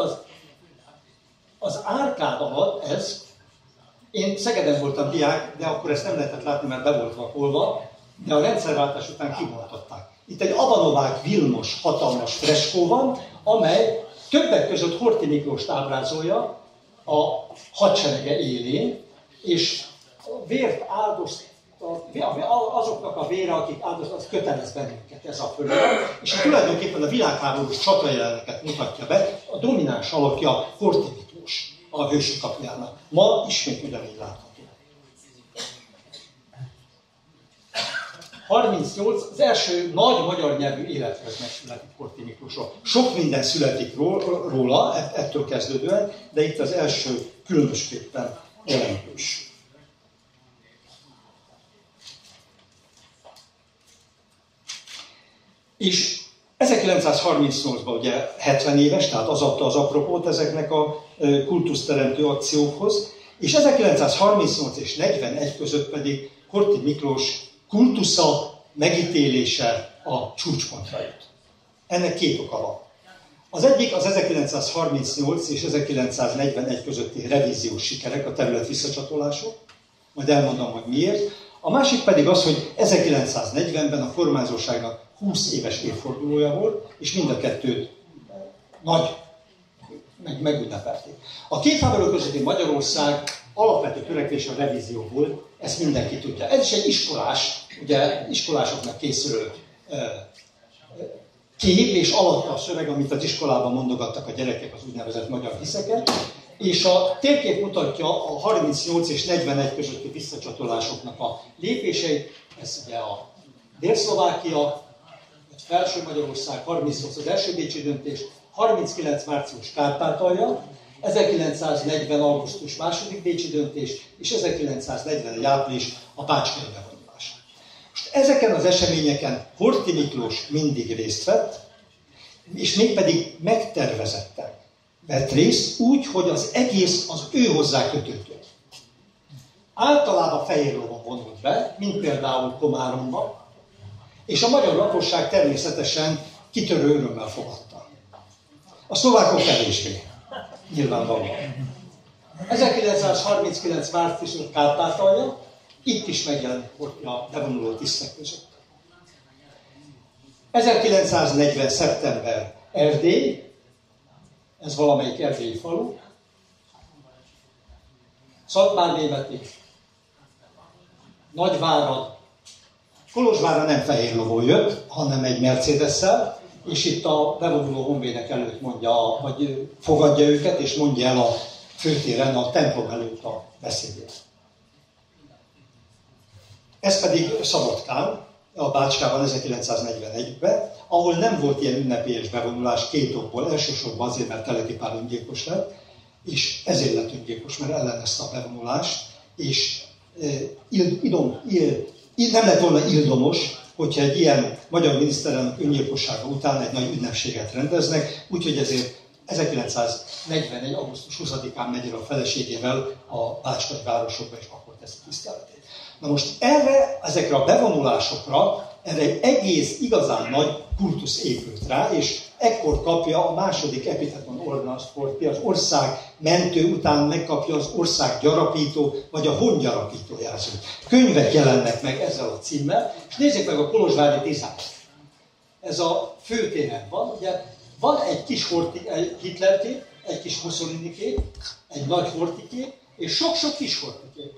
az árkád alatt ez, én Szegeden voltam diák, de akkor ezt nem lehetett látni, mert be volt vakolva, de a rendszerváltás után kibontották. Itt egy Abanovák Vilmos hatalmas freskó van, amely többek között Horthy Miklóst ábrázolja a hadserege élén, és a vért áldozta, azoknak a vére, akik áldoztak, az kötelez bennünket ez a fölölet, és tulajdonképpen a világháborús csatajeleneket mutatja be, a domináns alakja Horthy Miklós a Hősök kapujának. Ma ismét ugyanígy látható. 38 az első nagy magyar nyelvű életrajz megszületik Horthy Miklósról. Sok minden születik róla, ettől kezdődően, de itt az első különösképpen jelentős. És 1938-ban ugye 70 éves, tehát az adta az apropót ezeknek a kultuszteremtő akciókhoz, és 1938 és 41 között pedig Horthy Miklós kultusza, megítélése a csúcspontra jut. Ennek két oka van. Az egyik az 1938 és 1941 közötti revíziós sikerek, a terület visszacsatolások, majd elmondom, hogy miért. A másik pedig az, hogy 1940-ben a kormányzóságnak 20 éves évfordulója volt, és mind a kettőt megünnepelték. A két háború közötti Magyarország alapvető törekvése a revízió volt, ezt mindenki tudja. Ez is egy iskolás, ugye iskolásoknak készülő kép, és alatta a szöveg, amit az iskolában mondogattak a gyerekek, az úgynevezett magyar hiszeket, és a térkép mutatja a 38 és 41 közötti visszacsatolásoknak a lépéseit. Ez ugye a Dél-Szlovákia, Felső Magyarország, 38 az első bécsi döntés, 39 március Kárpátalja, 1940 augusztus második bécsi döntés, és 1941 április a bácskai bevonulás. Most ezeken az eseményeken Horthy Miklós mindig részt vett, és mégpedig megtervezetten vett részt úgy, hogy az egész az ő hozzá kötődött. Általában fehér lovon vonult be, mint például Komáromban, és a magyar lakosság természetesen kitörő örömmel fogadta. A szlovákok kevésbé, nyilvánvalóan. 1939 március Kárpátalja, itt is megjelent Horthy a bevonuló tisztek között. 1940. szeptember Erdély, ez valamelyik erdélyi falu, Szatmárnémeti, Nagyvárad, Kolozsvárra nem fehér lovon jött, hanem egy Mercedes-szel, és itt a bevonuló honvédek előtt mondja, vagy fogadja őket, és mondja el a főtéren, a templom előtt a beszédét. Ez pedig Szabadkán, a Bácskában 1941-ben, ahol nem volt ilyen ünnepélyes bevonulás két okból. Elsősorban azért, mert Teleki Pál öngyilkos lett, és ezért lett öngyilkos, mert ellenezte a bevonulást, és nem lett volna ildomos, hogyha egy ilyen magyar miniszterelnök öngyilkossága után egy nagy ünnepséget rendeznek, úgyhogy ezért 1941. augusztus 20-án megy el a feleségével a bácskai városokba, és akkor teszi tiszteletét. Na most ezekre a bevonulásokra egy egész igazán nagy kultusz épült rá, és ekkor kapja a második epiteton ordinance Horthy, az ország mentő után megkapja az ország gyarapító, vagy a hongyarapító jelzőt. Könyvek jelennek meg ezzel a címmel, és nézzék meg a kolozsvári dizájnt. Ez a főtéren van, ugye van egy kis Hitler kép, egy kis Mussolini kép, egy nagy Horthy kép, és sok-sok kis Horthy kép.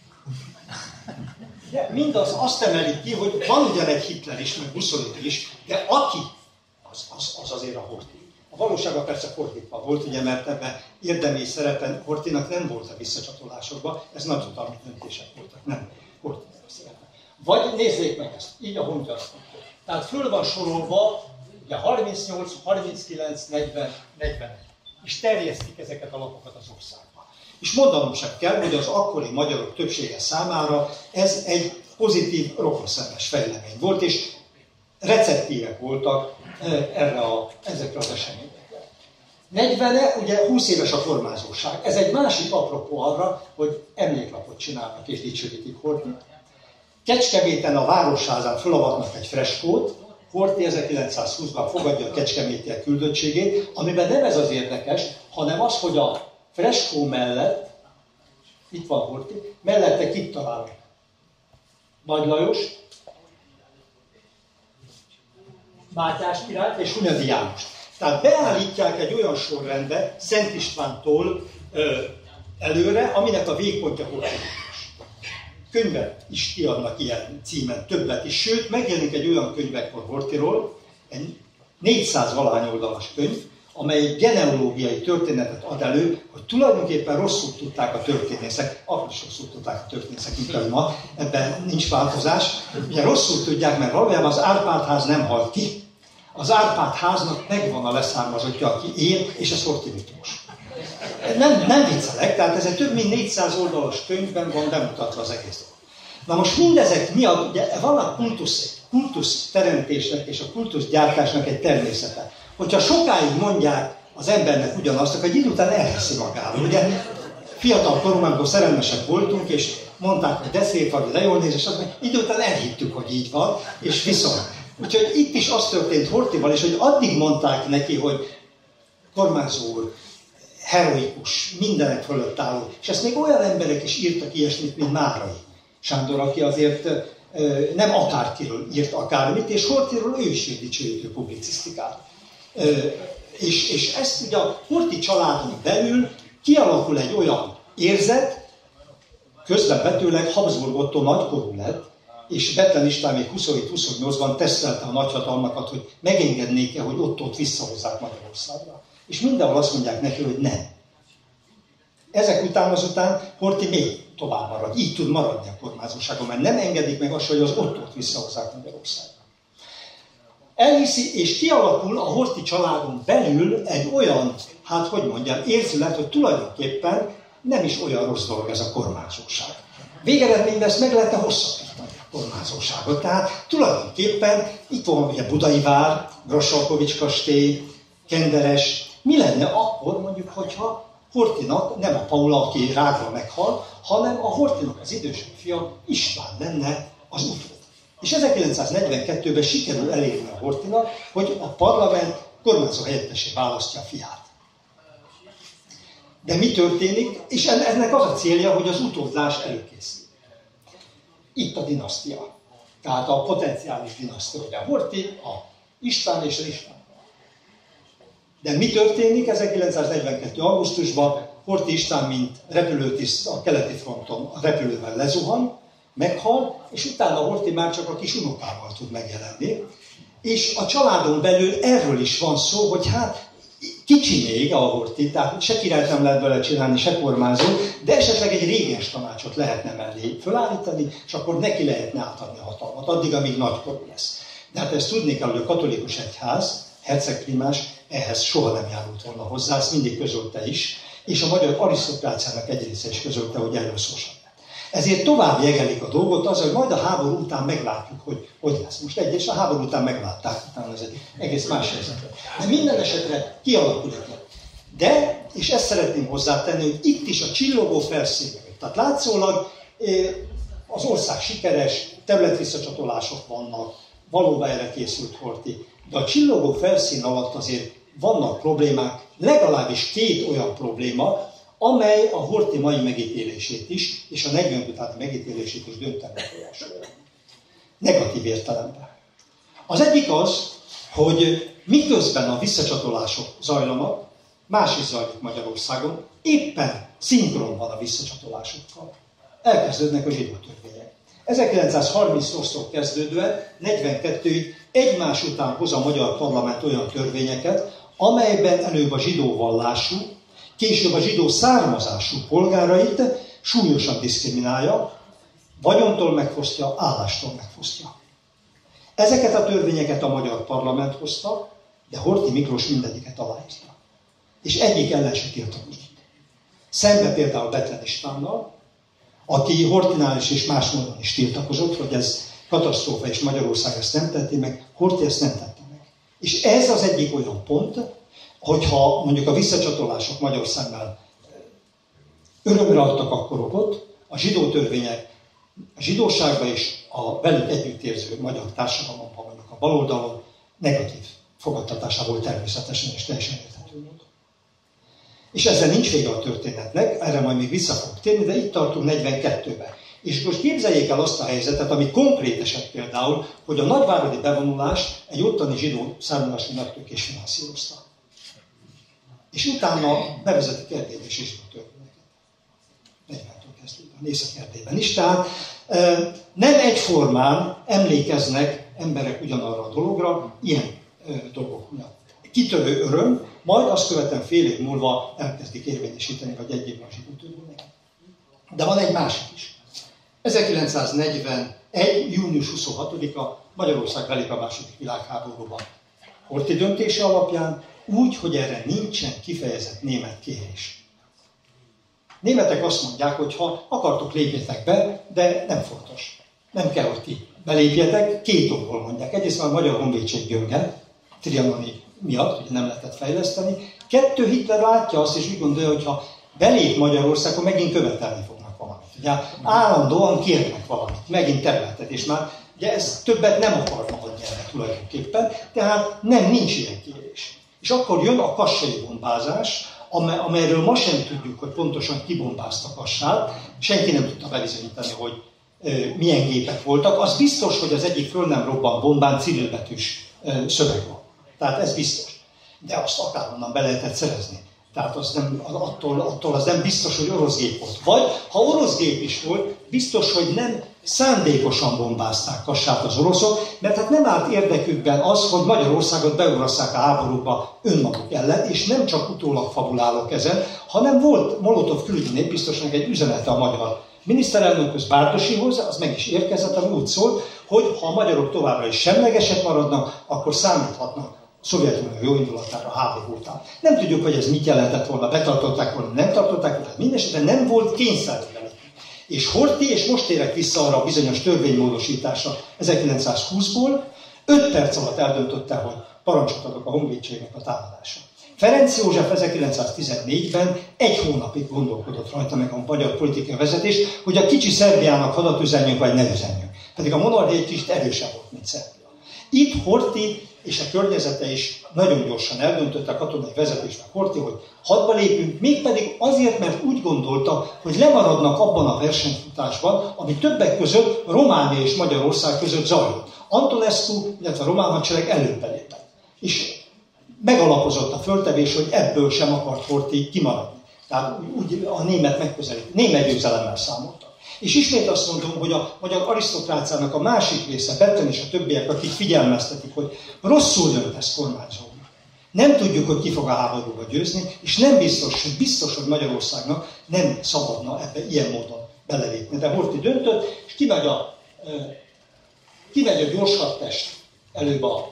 De mindaz azt emeli ki, hogy van ugyan egy Hitler is, meg Mussolini is, de aki, az azért a Horthy. A valóságban persze fordítva volt, ugye, mert ebben érdemi szerepen Horthynak nem volt a visszacsatolásokban, ez nagyhatalmi döntések voltak, nem Horthynak a szerepe. Vagy nézzék meg ezt, így a hongyarapító. Tehát föl van sorolva, ugye 38, 39, 40, 41. És terjesztik ezeket a lapokat az országban. És mondanom sem kell, hogy az akkori magyarok többsége számára ez egy pozitív, rokonszenves fejlemény volt, és receptívek voltak ezekre az eseményekre. 40-e, ugye 20 éves a kormányzóság. Ez egy másik apropó arra, hogy emléklapot csinálnak és dicsőítik Horthyt. Kecskeméten a városházán fölavatnak egy freskót, Horthy 1920-ban fogadja a kecskemétiek küldöttségét, amiben nem ez az érdekes, hanem az, hogy a freskó mellett, itt van Horthy, mellette kit találunk? Nagy Lajos, Mátyás királyt és Hunyadi Jánost. Tehát beállítják egy olyan sorrendbe Szent Istvántól előre, aminek a végpontja Horthy. Könyvet is kiadnak ilyen címen, többet is, sőt, megjelenik egy olyan könyv ekkor Horthyról, egy 400 valahány oldalas könyv, amely egy genealógiai történetet ad elő, hogy tulajdonképpen rosszul tudták a történészek, akkor is rosszul tudták a történészek, mint ma, ebben nincs változás. Ugye rosszul tudják, mert valójában az Árpád-ház nem halt ki. Az Árpád-háznak megvan a leszármazottja, aki él, és ez Horthy Miklós. Nem viccelek, tehát ez egy több mint 400 oldalas könyvben van bemutatva az egész. Na most mindezek miatt, ugye vannak kultusz teremtésnek és a kultuszgyártásnak egy természete. Hogyha sokáig mondják az embernek ugyanazt, akkor egy idő után elhiszi magáról. Ugye fiatal koromban szerelmesek voltunk, és mondták, hogy de szép vagy, de jól néz, és azt mondja, idő után elhittük, hogy így van, és viszont. Úgyhogy itt is az történt Horthyval, és hogy addig mondták neki, hogy kormányzó úr, heroikus, mindenek fölött álló, és ezt még olyan emberek is írtak ilyesmit, mint Márai Sándor, aki azért nem akárkiről írt akármit, és Horthyról ő is írt dicsőítő publicisztikát. És ezt ugye a Horthy családon belül kialakul egy olyan érzet, közvetlenül Habsburg Ottó nagykorú lett, és Bethlen István még 27-28-ban tesztelte a nagyhatalmakat, hogy megengednék-e, hogy Ottót visszahozzák Magyarországra. És mindenhol azt mondják neki, hogy nem. Ezek után azután Horthy még tovább marad. Így tud maradni a kormányzóságon, mert nem engedik meg azt, hogy az Ottót visszahozzák Magyarországra. Elhiszi, és kialakul a Horthy családon belül egy olyan, érzület, hogy tulajdonképpen nem is olyan rossz dolog ez a kormányzóság. Végeredményben ezt meg lehetne hosszabbítani a kormányzóságot. Tehát tulajdonképpen itt van ugye Budai vár, Grassalkovich kastély, Kenderes. Mi lenne akkor mondjuk, hogyha Horthynak nem a Paula, aki rágva meghal, hanem a Horthynak az idősebb fia István lenne az utód. És 1942-ben sikerül elérni a Horthynak, hogy a parlament kormányzó helyettessé választja a fiát. De mi történik? És ennek az a célja, hogy az utódlás előkészül. Itt a dinasztia. Tehát a potenciális dinasztia. Ugye a Horthy, a István és az István. De mi történik 1942. augusztusban? Horthy István, mint repülőtiszt a keleti fronton a repülővel lezuhan, meghal, és utána Horthy már csak a kis unokával tud megjelenni. És a családon belül erről is van szó, hogy kicsi még a Horthy, tehát se királyt nem lehet vele csinálni, se kormányzó, de esetleg egy réges tanácsot lehetne mellé fölállítani, és akkor neki lehetne átadni a hatalmat, addig, amíg nagykorú lesz. De hát ezt tudni kell, hogy a katolikus egyház, Herceg Primás ehhez soha nem járult volna hozzá, ezt mindig közölte is, és a magyar arisztokráciának egy része is közölte, hogy erről szó sem. Ezért tovább jegelik a dolgot az, hogy majd a háború után meglátjuk, hogy lesz. Most és a háború után meglátták, utána ez egy egész más helyzet. De minden esetre kialakul egy. De, és ezt szeretném hozzátenni, hogy itt is a csillogó felszín. Tehát látszólag az ország sikeres, területvisszacsatolások vannak, valóban erre készült Horthy. De a csillogó felszín alatt azért vannak problémák, legalábbis két olyan probléma, amely a Horthy mai megítélését is, és a 40 utáni megítélését is döntően befolyásolja. Negatív értelemben. Az egyik az, hogy miközben a visszacsatolások zajlanak, más is zajlik Magyarországon, éppen szinkronban a visszacsatolásokkal. Elkezdődnek a zsidó törvények. 1938-tól kezdődően 42-ig egymás után hoz a magyar parlament olyan törvényeket, amelyben előbb a zsidó vallású, később a zsidó származású polgárait súlyosan diszkriminálja, vagyontól megfosztja, állástól megfosztja. Ezeket a törvényeket a magyar parlament hozta, de Horthy Miklós mindegyiket aláírta. És egyik ellen se tiltakozott. Szembe például Bethlen Istvánnal, aki Horthynál is és más módon is tiltakozott, hogy ez katasztrófa, és Magyarország ezt nem tette meg, Horthy ezt nem tette meg. És ez az egyik olyan pont, hogyha mondjuk a visszacsatolások magyar szemmel örömre adtak akkor okot, a zsidó törvények a zsidóságban és a velük együttérző magyar társadalomban, mondjuk a baloldalon negatív fogadtatásából természetesen és teljesen érthető volt. És ezzel nincs vége a történetnek, erre majd még vissza fogok térni, de itt tartunk 42-ben. És most képzeljék el azt a helyzetet, ami konkrét eset például, hogy a nagyváradi bevonulást egy ottani zsidó származású nagytőkés finanszírozta. És utána bevezetik Erdélybe és zsidó törvényeket. 40-től kezdődően, Észak-Erdélyben is. Tehát nem egyformán emlékeznek emberek ugyanarra a dologra, ilyen dolgok miatt. Kitörő öröm, Majd azt követően fél év múlva elkezdik érvényesíteni, vagy egy évvel a zsidó törvényeket. De van egy másik is. 1941. június 26-a Magyarország belép a második világháborúba. Horthy döntése alapján úgy, hogy erre nincsen kifejezett német kérés. Németek azt mondják, hogy ha akartok, lépjetek be, de nem fontos. Nem kell, hogy ti belépjetek. Két okból mondják. Egyrészt már a Magyar Honvédség gyönge, Trianoni miatt, hogy nem lehetett fejleszteni. Kettő, Hitler látja azt, és úgy gondolja, hogy ha belép Magyarország, akkor megint követelni fognak valamit. Ugye állandóan kérnek valamit, megint területet, és már ugye ez többet nem akarna adni erre tulajdonképpen, tehát nincs ilyen kérés. És akkor jön a kassai bombázás, amelyről ma sem tudjuk, hogy pontosan kibombázta Kassát, senki nem tudta bebizonyítani, hogy milyen gépek voltak. Az biztos, hogy az egyik föl nem robbant bombán cirilbetűs szöveg van. Tehát ez biztos. De azt akárhonnan be lehetett szerezni. Tehát attól az nem biztos, hogy orosz gép volt. Vagy ha orosz gép is volt, biztos, hogy nem szándékosan bombázták Kassát az oroszok, mert hát nem állt érdekükben az, hogy Magyarországot beurasszák a háborúba önmaguk ellen, és nem csak utólag fabulálok ezen, hanem volt Molotov külügyi népbiztosnak egy üzenete a magyar miniszterelnökhöz, Bártosihoz, az meg is érkezett, ami úgy szólt, hogy ha a magyarok továbbra is semlegesek maradnak, akkor számíthatnak Szovjetunió jó indulatára háború után. Nem tudjuk, hogy ez mit jelentett volna, betartották volna, nem tartották volna, mindesetre nem volt kényszerűen. És Horthy, és most érek vissza arra a bizonyos törvénymódosításra 1920-ból, 5 perc alatt eldöntötte, hogy parancsot adok a honvédségnek a támadásra. Ferenc József 1914-ben 1 hónapig gondolkodott rajta, meg a magyar politikai vezetés, hogy a kicsi Szerbiának hadat üzenjünk, vagy ne üzenjünk. Pedig a monarchia egy kicsit erősebb volt, mint Szerbia. Itt Horthy és a környezete is nagyon gyorsan eldöntötte, a katonai vezetésben Horthy, hogy hadba lépünk, mégpedig azért, mert úgy gondolta, hogy lemaradnak abban a versenyfutásban, ami többek között Románia és Magyarország között zajlott. Antonescu, illetve a román hadsereg előbb belépett. És megalapozott a föltevés, hogy ebből sem akart Horthy kimaradni. Tehát úgy a német megközelítés, német győzelemmel számoltak. És ismét azt mondom, hogy a magyar arisztokráciának a másik része, Betten és a többiek, akik figyelmeztetik, hogy rosszul döntesz kormányzó. Nem tudjuk, hogy ki fog a háborúba győzni, és nem biztos, hogy Magyarországnak nem szabadna ebbe ilyen módon belelépni. De Horthy döntött, és kimegy a gyorshadtest előbb a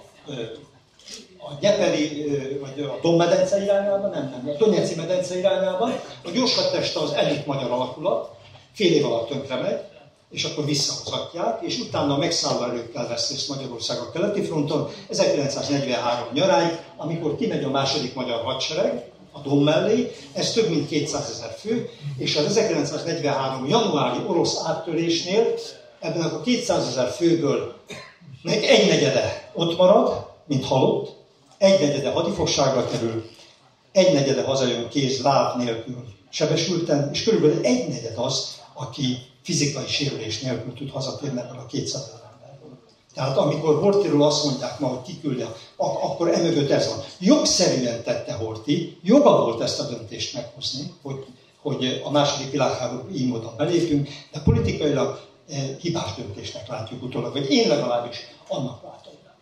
Gyeperi, vagy a Don-medence irányában, nem, a Donetszki medence irányában. A gyorshadtest az elit magyar alakulat, fél év alatt tönkre megy, és akkor visszahozatják, és utána megszálló erőkkel vesz részt Magyarország a keleti fronton 1943 nyaráig, amikor kimegy a második magyar hadsereg a Don mellé, ez több mint 200 000 fő, és az 1943 januári orosz áttörésnél ebben a 200 000 főből meg 1/4 ott marad, mint halott, 1/4 hadifogságra kerül, 1/4 hazajön kéz, láb nélkül sebesülten, és körülbelül 1/4 az, aki fizikai sérülés nélkül tud hazatérni ebből a 200 000 emberből. Tehát amikor Horthyról azt mondják ma, hogy kiküldje, akkor emögött ez van. Jogszerűen tette Horthy, joga volt ezt a döntést meghozni, hogy a második világháború így módon belépünk, de politikailag hibás döntésnek látjuk utólag, vagy én legalábbis annak látom.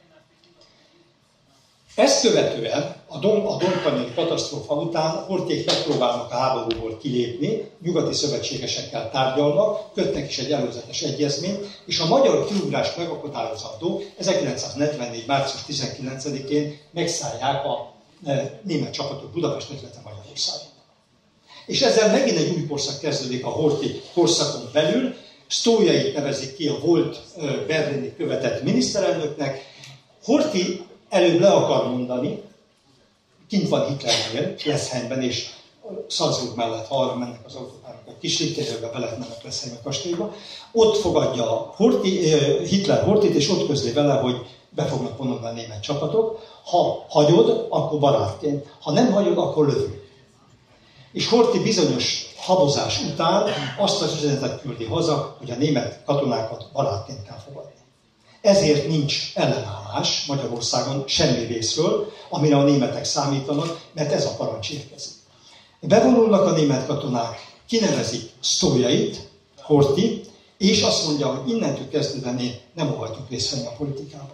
Ezt követően, a Donkanyari katasztrófa után Horthyék megpróbálnak a háborúból kilépni, nyugati szövetségesekkel tárgyalnak, kötnek is egy előzetes egyezményt, és a magyar kiugrást megakadályozandó 1944. március 19-én megszállják a német csapatok Budapestet, illetve Magyarországon. És ezzel megint egy új korszak kezdődik a Horthy korszakon belül, Sztójait nevezik ki a volt berlini követett miniszterelnöknek. Horthy előbb le akar mondani, kint van Hitlernél, Leszheimben, és Salzburg mellett, ha arra mennek az autópályák, a kis légtérőbe be lehet mennek Leszheim kastélyba. Ott fogadja Hitler Horthyt, és ott közli vele, hogy be fognak vonulni a német csapatok. Ha hagyod, akkor barátként. Ha nem hagyod, akkor lövünk. És Horthy bizonyos habozás után azt az üzenetet küldi haza, hogy a német katonákat barátként kell fogadni. Ezért nincs ellenállás Magyarországon semmi részről, amire a németek számítanak, mert ez a parancs érkezik. Bevonulnak a német katonák, kinevezik Sztójait, Horthy, és azt mondja, hogy innentől kezdődően nem óhajtunk részt venni a politikában.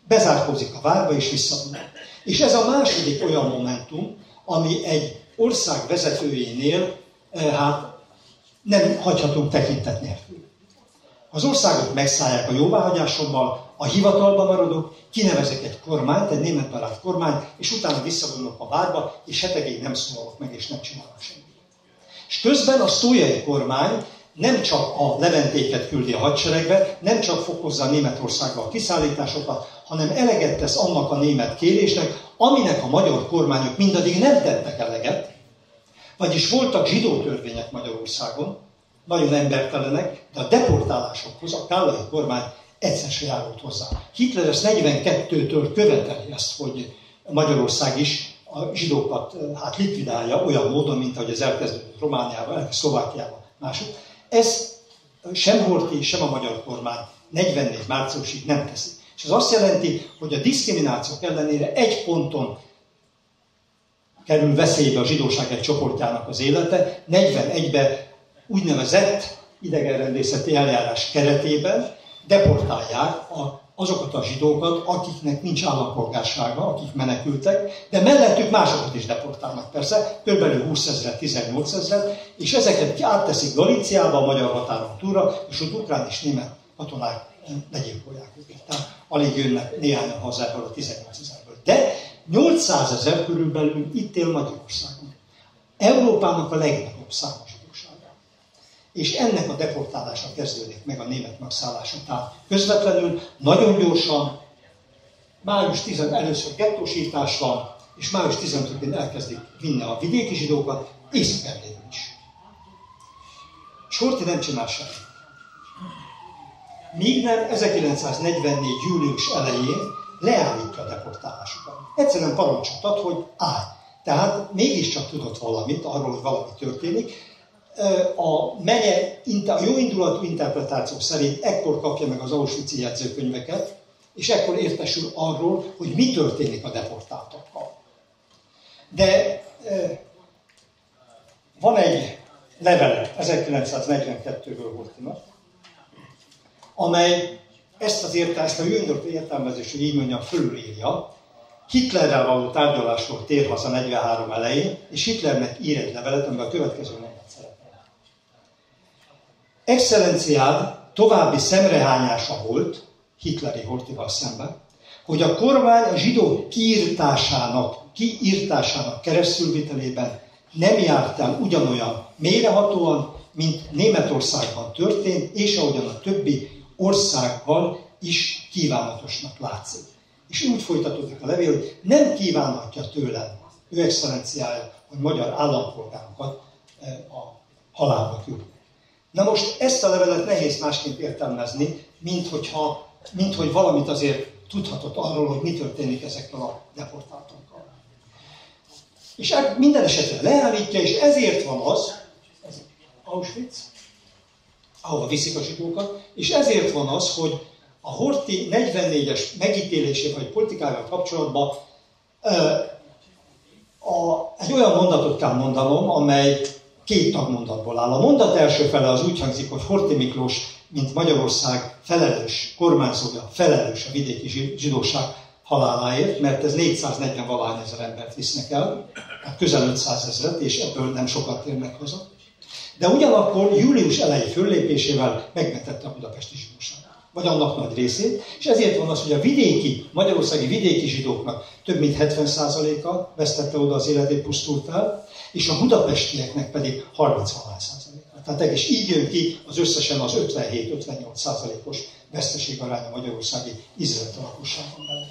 bezárkózik a várba és visszavonul. És ez a második olyan momentum, ami egy ország vezetőjénél hát nem hagyhatunk tekintet nélkül. Az országot megszállják a jóváhagyásommal, a hivatalban maradok, kinevezek egy kormányt, egy németbarát kormányt, és utána visszavonulok a várba, és hetekig nem szólalok meg, és nem csinálok semmit. És közben a sztójai kormány nem csak a leventéket küldi a hadseregbe, nem csak fokozza Németországba a kiszállításokat, hanem eleget tesz annak a német kérésnek, aminek a magyar kormányok mindaddig nem tettek eleget, vagyis voltak zsidó törvények Magyarországon, nagyon embertelenek, de a deportálásokhoz a kállai kormány egyszer se járult hozzá. Hitler ezt 42-től követeli ezt, hogy Magyarország is a zsidókat hát likvidálja olyan módon, mint ahogy ez elkezdődött Romániában, Szlovákiában, mások. Ez sem Horthy, sem a magyar kormány 44 márciusig nem teszi. És ez azt jelenti, hogy a diszkriminációk ellenére egy ponton kerül veszélybe a zsidóság egy csoportjának az élete, 41-ben úgynevezett idegenrendészeti eljárás keretében deportálják azokat a zsidókat, akiknek nincs állampolgársága, akik menekültek, de mellettük másokat is deportálnak persze, kb. 20 000, 18 000, és ezeket átteszik Galíciába, a magyar határon túlra, és ott ukrán és német katonák legyilkolják őket. Tehát alig jönnek néhányan haza ebből a 18 000-ből. De 800 000 körülbelül itt él Magyarországon. Európának a legnagyobb számos zsidósága. És ennek a deportálása kezdődik meg a német megszállása. Tehát közvetlenül, nagyon gyorsan, május 10 először gettósítás van, és május 15-én elkezdik vinni a vidéki zsidókat, Észak-Erdélyben is. És Horthy nem csinál semmit. Míg nem 1944. július elején leállítja a deportálásokat. Egyszerűen parancsot ad, hogy állj. Tehát mégiscsak tudott valamit, arról, hogy valami történik. A jó indulatú interpretációk szerint ekkor kapja meg az Auschwitz-i jegyzőkönyveket, és ekkor értesül arról, hogy mi történik a deportáltakkal. De van egy levele 1942-ből Horthynak, amely ezt a jó indulatú értelmezést, hogy így mondjam, fölülírja. Hitlerrel való tárgyalásról tér haza 43 elején, és Hitlernek ír egy levelet, amiben a következő mondat szerepel. Excellenciád további szemrehányása volt, hitleri Horthyval szemben, hogy a kormány a zsidók kiírtásának keresztülvitelében nem járt el ugyanolyan mélyrehatóan, mint Németországban történt, és ahogyan a többi országban is kívánatosnak látszik. És úgy folytatódik a levél, hogy nem kívánhatja tőlem, ő excellenciája, hogy magyar állampolgárokat a halálba küld. Na most ezt a levelet nehéz másként értelmezni, mint hogy valamit azért tudhatott arról, hogy mi történik ezekkel a deportáltakkal. És minden esetre leállítja, és ezért van az, ez Auschwitz, ahova viszik a zsidókat, és ezért van az, hogy a Horthy 44-es megítélésével vagy politikájával kapcsolatban egy olyan mondatot kell mondanom, amely két tagmondatból áll. A mondat első fele az úgy hangzik, hogy Horthy Miklós, mint Magyarország felelős, kormányzója felelős a vidéki zsidóság haláláért, mert ez 440 valahány ezer embert visznek el, közel 500 000, és ebből nem sokat térnek haza. De ugyanakkor július elejé föllépésével megmentette a budapesti zsidóságot, vagy annak nagy részét, és ezért van az, hogy a magyarországi vidéki zsidóknak több mint 70%-a vesztette oda az életét, pusztult el, és a budapestieknek pedig 30%-a. Tehát és így jön ki az összesen az 57-58%-os veszteségarány a magyarországi izraelita lakosságon belül.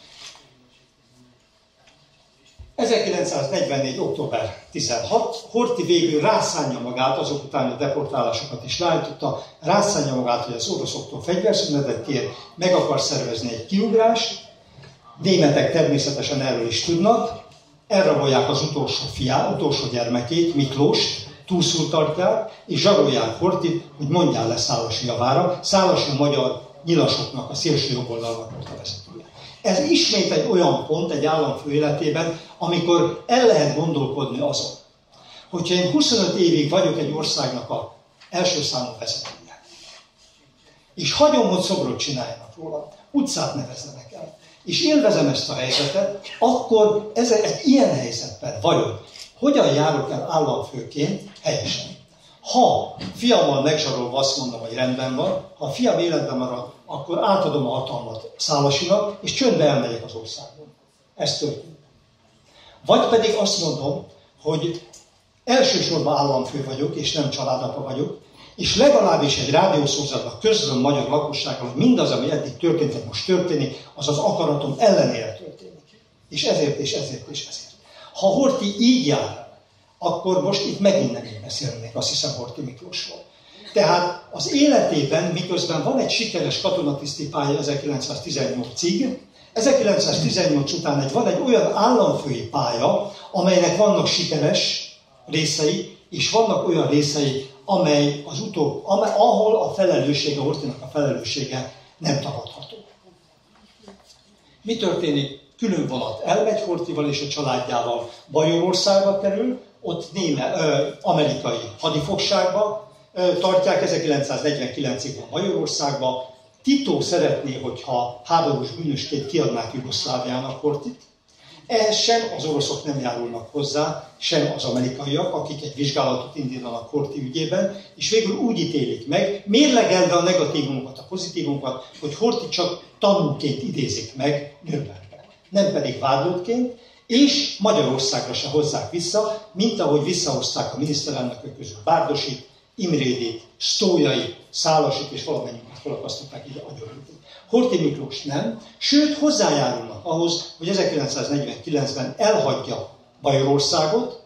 1944. október 16. Horthy végül rászánja magát, azok után a deportálásokat is leállította, rászánja magát, hogy az oroszoktól fegyverszünetet kér, meg akar szervezni egy kiugrást. Németek természetesen erről is tudnak, elrabolják az utolsó gyermekét, Miklóst, túlszul tartják, és zsarolják Horthyt, hogy mondjál le Szálasi javára. Szálasi a magyar nyilasoknak, a szélső jobboldalnak volt a vezetője. Ez ismét egy olyan pont egy államfő életében, amikor el lehet gondolkodni azon, hogyha én 25 évig vagyok egy országnak az első számú vezetője, és hagyom, hogy szobrot csináljanak róla, utcát nevezzenek el, és élvezem ezt a helyzetet, akkor egy ilyen helyzetben vajon hogyan járok el államfőként helyesen? Ha fiammal megzsarolva azt mondom, hogy rendben van, ha a fiam életben marad, akkor átadom a hatalmat Szálasinak, és csöndbe elmegyek az országból. Ez történik. Vagy pedig azt mondom, hogy elsősorban államfő vagyok, és nem családapa vagyok, és legalábbis egy rádiószózatban közlöm magyar lakossággal, hogy mindaz, ami eddig történt, vagy most történik, az az akaratom ellenére történik. És ezért, és ezért, és ezért. Ha Horthy így jár, akkor most itt megint nem én beszélnék, azt hiszem Horthy Miklósról. Tehát az életében, miközben van egy sikeres katonatiszti pálya 1918-ig, 1918 után van egy olyan államfői pálya, amelynek vannak sikeres részei, és vannak olyan részei, ahol a felelőssége, Horthynak a felelőssége nem tagadható. Mi történik? Különvonat elmegy Horthyval és a családjával Bajorországba kerül, ott amerikai hadifogságba tartják, 1949-ig van Bajorországban. Tito szeretné, hogyha háborús bűnösként kiadnák Jugoszláviának Horthyt. Ehhez sem az oroszok nem járulnak hozzá, sem az amerikaiak, akik egy vizsgálatot indítanak Horthy ügyében, és végül úgy ítélik meg, mérlegelve a negatívumokat, a pozitívumokat, hogy Horthy csak tanúként idézik meg Nürnbergben, nem pedig vádlottként, és Magyarországra se hozzák vissza, mint ahogy visszahozták a miniszterelnökök közül Bárdosit, Imrédit, Sztójait, Szálasit, és valamennyiket felakasztották ide Agyonütit. Horthy Miklós nem, sőt hozzájárulnak ahhoz, hogy 1949-ben elhagyja Bajorországot,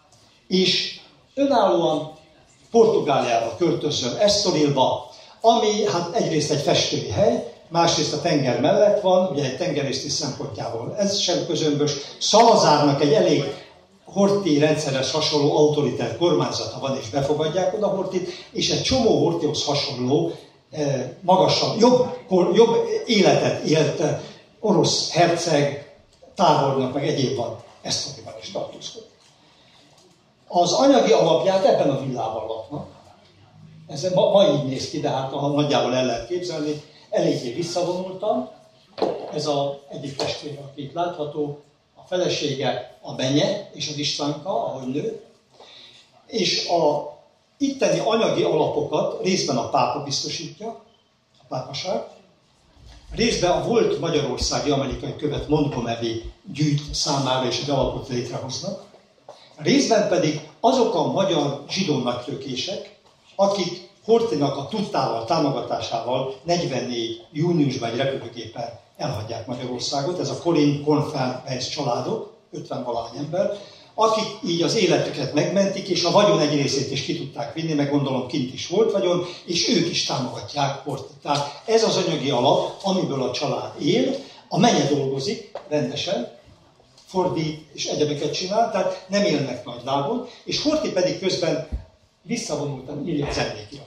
és önállóan Portugáliába költözön, Estorilba, ami hát egyrészt egy festői hely, másrészt a tenger mellett van, ugye egy tengerészeti szempontjából ez sem közömbös. Szalazárnak egy elég Horthy rendszeres hasonló autoritár kormányzata van, és befogadják oda Horthyt, és egy csomó Horthyhoz hasonló, magasabb, jobb életet élt orosz herceg, tábornok, meg egyéb van, Esztoriban is tartózkodik. Az anyagi alapját ebben a villában laknak. Ez ma így néz ki, de hát nagyjából el lehet képzelni. Eléggé visszavonultan. Ez az egyik testvére, aki itt látható, a felesége, a menye és az Istvánka, ahogy nő. És a itteni anyagi alapokat részben a pápa biztosítja, a pápaság, részben a volt magyarországi amerikai követ Montgomery gyűjt számára és egy alapot létrehoznak, részben pedig azok a magyar zsidó nagytőkések, akik Horthynak a tudtával, támogatásával 44. júniusban egy repülőgéppel elhagyják Magyarországot, ez a Corinne Confan-Weiss családok, 50-valahány ember, akik így az életüket megmentik, és a vagyon egy részét is ki tudták vinni, meg gondolom kint is volt vagyon, és ők is támogatják Horthyt. Tehát ez az anyagi alap, amiből a család él, a menye dolgozik rendesen, fordít és egyebeket csinál, tehát nem élnek nagy lábon, és Horthy pedig közben visszavonultan írja az emlékiratait.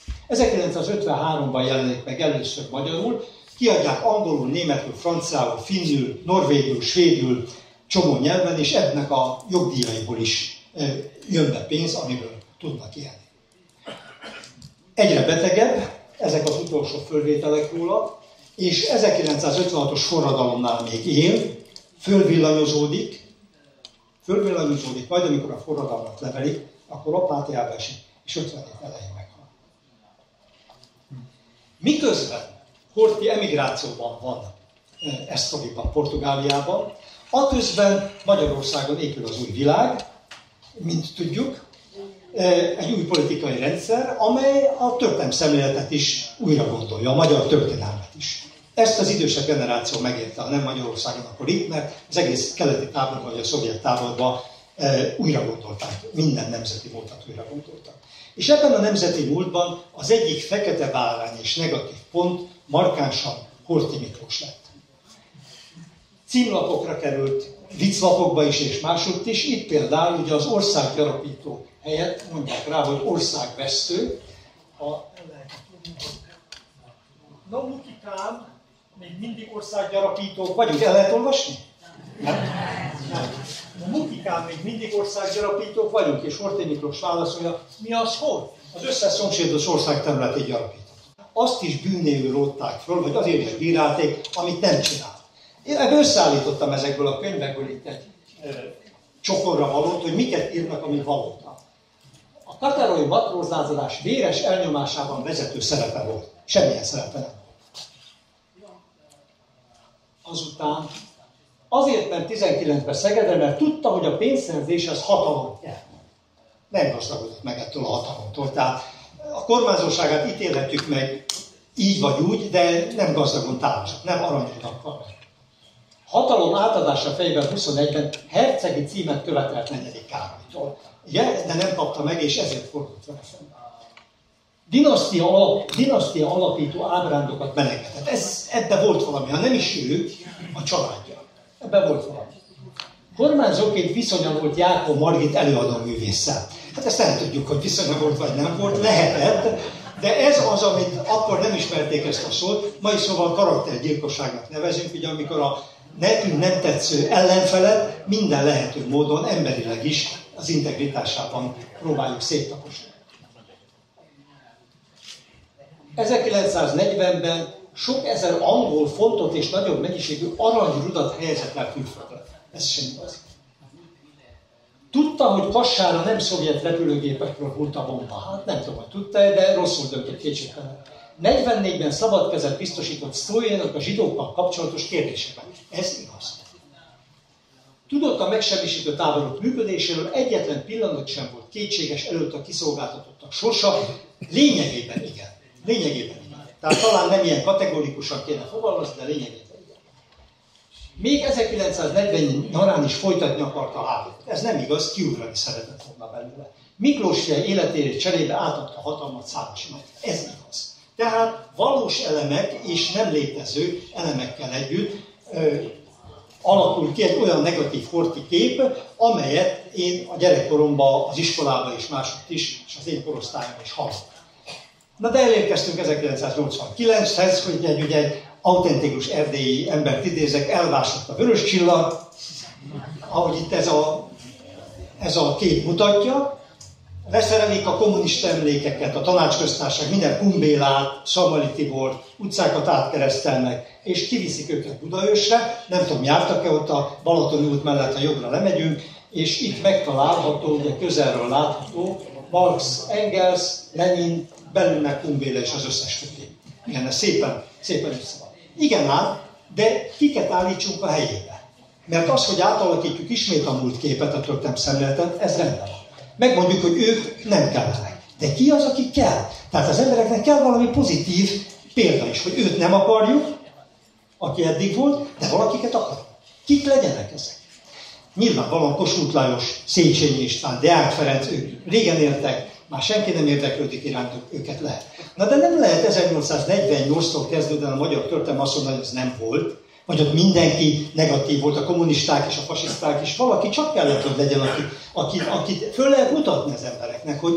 1953-ban jelenik meg először magyarul, kiadják angolul, németül, franciául, finnül, norvégül, svédül, csomó nyelven, és ennek a jogdíjaiból is jön be pénz, amiből tudnak élni. Egyre betegebb, ezek az utolsó fölvételek róla, és 1956-os forradalomnál még él, fölvillanyozódik, majd amikor a forradalmat levelik, akkor apátiába esik, és 50 év elején meghal. Miközben Horthy emigrációban van Estoriban, Portugáliában, aközben Magyarországon épül az új világ, mint tudjuk, egy új politikai rendszer, amely a történelemszemléletet is újra gondolja, a magyar történelmet is. Ezt az idősebb generáció megérte, ha nem Magyarországon, akkor itt, mert az egész keleti táborban, vagy a szovjet táborban újra gondolták, minden nemzeti múltat újra gondoltak. És ebben a nemzeti múltban az egyik fekete bárány és negatív pont markánsan Horthy Miklós lett. Címlapokra került, vicclapokba is és másutt is, itt például ugye az országgyarapító helyett mondják rá, hogy országvesztő. No, Mukikám, még mindig országgyarapítók vagyunk, el lehet olvasni? Nem. Mukikám, még mindig országgyarapítók vagyunk, és Horthy Miklós válaszolja, mi az hol? Az összes szomszédos ország területét gyarapított. Azt is bűnéül rótták föl, vagy azért is bírálték, amit nem csinál. Én összeállítottam ezekből a könyvekből itt egy csokorra valót, hogy miket írnak, ami valóta. A katarói matrózlázadás véres elnyomásában vezető szerepe volt. Semmilyen szerepe nem volt. Azután azért ment 19-ben Szegedre, mert tudta, hogy a pénzszerzéshez hatalom kell. Nem gazdagodott meg ettől a hatalomtól. Tehát a kormányzóságát ítélhetjük meg így vagy úgy, de nem gazdagon távozott, nem aranyodakkal meg. Hatalom átadása fejében 21-ben hercegi címet követelt 4. Károlytól. Igen, de nem kapta meg, és ezért fordult vele szemben. Dinasztia alapító ábrándokat meneketett. Ebben volt valami, ha nem is ő, a családja. Ebben volt valami. Kormányzóként viszonya volt Jákó Margit előadóművésszel. Hát ezt nem tudjuk, hogy viszonya volt vagy nem volt, lehetett, de ez az, amit akkor nem ismerték ezt a szót, mai szóval karaktergyilkosságnak nevezünk, ugye amikor a nekünk nem tetsző ellenfelet minden lehető módon, emberileg is az integritásában próbáljuk széttaposni. 1940-ben sok ezer angol fontot és nagyobb mennyiségű aranyrudat helyezett el külföldre. Ez sem igaz. Tudta, hogy Kassára nem szovjet repülőgépekről hunyt a bomba. Hát nem tudom, hogy tudta, de rosszul döntött kétségtelen. 44-ben szabad kezet biztosított Sztójának a zsidókkal kapcsolatos kérdésében. Ez igaz. Tudott a megsemmisítő táborok működéséről, egyetlen pillanat sem volt kétséges előtt a kiszolgáltatottak sorsa. Lényegében igen. Lényegében igen. Tehát talán nem ilyen kategorikusan kéne fogalmazni, de lényegében igen. Még 1940 nyarán is folytatni akarta a háborút. Ez nem igaz, kiugrani szeretett volna belőle. Miklós fia életére cserébe átadta hatalmat Szálasinak. Ez igaz. Tehát valós elemek és nem létező elemekkel együtt alakul ki egy olyan negatív Horthy kép, amelyet én a gyerekkoromban, az iskolában és másutt is, és az én korosztályomban is hallottam. Na de elérkeztünk 1989-hez, hogy egy autentikus erdélyi embert idézek, elvásott a vörös csillag, ahogy itt ez a kép mutatja, leszerelik a kommunista emlékeket, a tanácsköztársaság, minden Kumbélát, Szamali Tibort, utcákat átkeresztelnek, és kiviszik őket Budaörsre. Nem tudom, jártak-e ott a Balatoni út mellett, ha jobbra lemegyünk, és itt megtalálható, ugye közelről látható, Marx, Engels, Lenin, belül meg Kumbéla és az összes többi. Igen, ez szépen össze van. Igen ám, de kiket állítsunk a helyébe? Mert az, hogy átalakítjuk ismét a múlt képet, a történelem szemléletet, ez rendben van. Megmondjuk, hogy ők nem kellenek. De ki az, aki kell? Tehát az embereknek kell valami pozitív példa is, hogy őt nem akarjuk, aki eddig volt, de valakiket akarjuk. Kik legyenek ezek? Nyilvánvalóan Kossuth Lajos, Széchenyi István, Deák Ferenc, ők régen éltek, már senki nem érdeklődik irántuk, őket lehet. Na de nem lehet 1848-tól kezdődően a magyar történelem azt mondani, hogy ez nem volt, vagy ott mindenki negatív volt, a kommunisták és a fasiszták is. Valaki csak kellett, hogy legyen, akit föl lehet mutatni az embereknek, hogy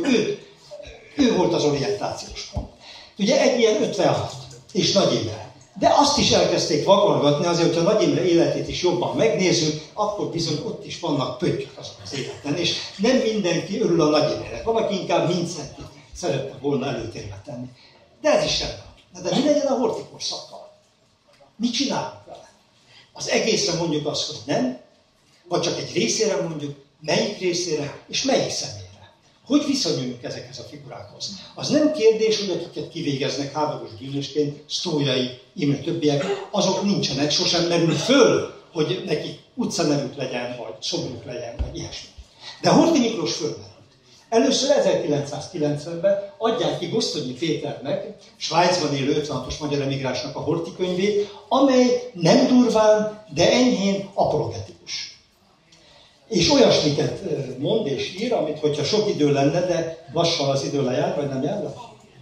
ő volt az orientációs pont. Ugye egy ilyen 56, és Nagy Imre. De azt is elkezdték vakargatni, azért, hogyha Nagy Imre életét is jobban megnézzük, akkor bizony ott is vannak pöttyök azok az életen, és nem mindenki örül a Nagy Imrének. Valaki inkább Mindszentit szerette volna előtérbe tenni. De ez is rendben. De mi legyen a Horthy korszakkal? Mit csinálunk vele? Az egészre mondjuk azt, hogy nem, vagy csak egy részére mondjuk, melyik részére, és melyik személyre. Hogy viszonyulunk ezekhez a figurákhoz? Az nem kérdés, hogy akiket kivégeznek háborús bűnösként, Sztójai, Imre többiek, azok nincsenek, sosem merül föl, hogy nekik utcanevük legyen, vagy szobruk legyen, vagy ilyesmi. De Horthy Miklós fölmerült. Először 1990-ben adják ki Gosztonyi Péternek, Svájcban élő 56-os magyar emigránsnak a Horthy könyvét, amely nem durván, de enyhén apologetikus. És olyasmiket mond és ír, amit hogyha sok idő lenne, de lassan az idő lejár, vagy nem jár le?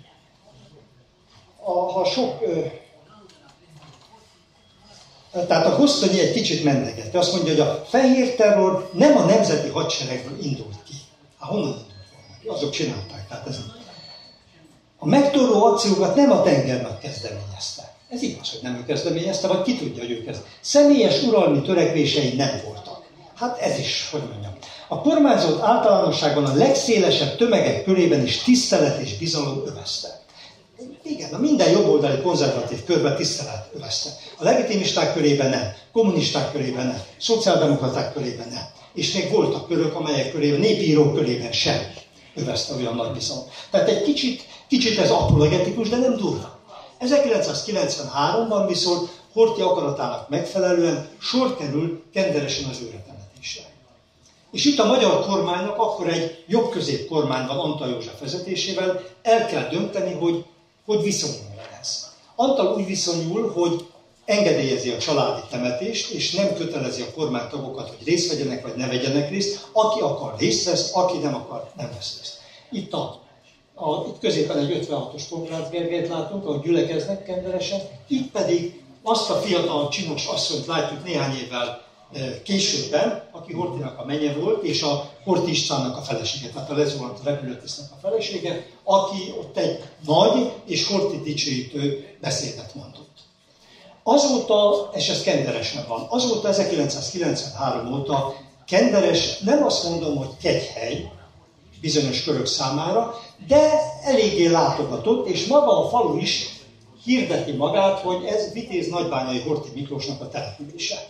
Tehát a Gosztonyi egy kicsit menneget. Azt mondja, hogy a fehér terror nem a nemzeti hadseregből indult ki. Honnan indult volna? Azok csinálták. Tehát ez a megtorló akciókat nem a tengernek kezdeményezte. Ez igaz, hogy nem ő kezdeményezte, vagy ki tudja, hogy ő kezdeményezte. Személyes uralmi törekvései nem voltak. Hát ez is, hogy mondjam. A kormányzót általánosságban a legszélesebb tömegek körében is tisztelet és bizalom övezte. Igen, minden jobboldali konzervatív körben tisztelet övezte. A legitimisták körében nem, kommunisták körében nem, szociáldemokraták körében nem. És még voltak körök, amelyek körében, népírók körében sem övezte olyan nagy viszony. Tehát egy kicsit ez apologetikus, de nem durva. 1993-ban viszont Horthy akaratának megfelelően sor kerül Kenderesen az őretemetésre. És itt a magyar kormánynak akkor egy jobb-közép kormány van Antall József vezetésével, el kell dönteni, hogy viszonyul ez. Antall úgy viszonyul, hogy engedélyezi a családi temetést, és nem kötelezi a kormánytagokat, hogy részt vegyenek, vagy ne vegyenek részt. Aki akar részt vesz, aki nem akar, nem vesz részt. Itt középen egy 56-os Pongrácz Gergelyt látunk, ahogy gyülekeznek Kenderesen, itt pedig azt a fiatal csinos asszonyt látjuk néhány évvel későbben, aki Horthynak a menye volt, és a Horthy Istvánnak a felesége, tehát a lezuhant repülőtisztnek a felesége, aki ott egy nagy és Horthy dicsőítő beszédet mondott. Azóta, és ez Kenderesen van, azóta 1993 óta Kenderes, nem azt mondom, hogy kegyhely bizonyos körök számára, de eléggé látogatott, és maga a falu is hirdeti magát, hogy ez Vitéz Nagybányai Horthy Miklósnak a települése.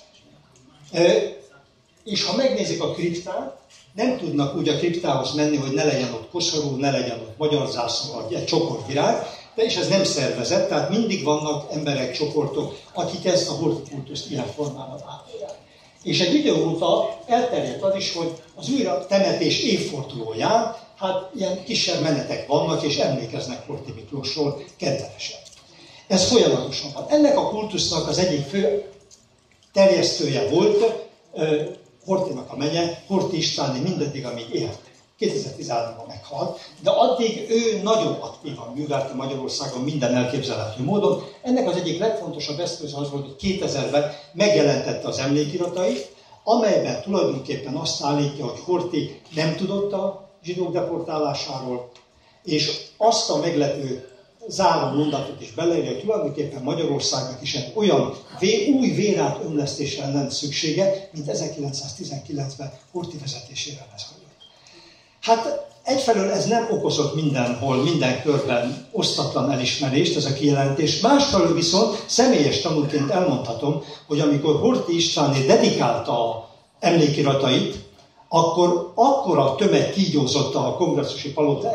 És ha megnézik a kriptát, nem tudnak úgy a kriptához menni, hogy ne legyen ott koszorú, ne legyen ott magyar zászló, vagy egy csokor virág, de és ez nem szervezett, tehát mindig vannak emberek, csoportok, akik ezt a Horthy kultuszt ilyen formában átélják. És egy idő óta elterjedt az is, hogy az újra temetés évfordulóján, hát ilyen kisebb menetek vannak, és emlékeznek Horthy Miklósról Kenderesen. Ez folyamatosan van. Ennek a kultusznak az egyik fő terjesztője volt Horthynak a menye, Horthy Istváné mindaddig, amíg élt. 2013-ban meghalt, de addig ő nagyon aktívan művelte Magyarországon minden elképzelhető módon. Ennek az egyik legfontosabb eszköze az volt, hogy 2000-ben megjelentette az emlékiratait, amelyben tulajdonképpen azt állítja, hogy Horthy nem tudott a zsidók deportálásáról, és azt a meglepő záró mondatot is beleírja, hogy tulajdonképpen Magyarországnak is egy olyan új vérát-ömlesztésre lenne szüksége, mint 1919-ben Horthy vezetésével lezajlott. Hát egyfelől ez nem okozott mindenhol, minden körben osztatlan elismerést, ez a kijelentés. Másfelől viszont személyes tanúként elmondhatom, hogy amikor Horthy Istváné dedikálta a emlékiratait, akkor akkora tömeg kígyózott a kongresszusi palota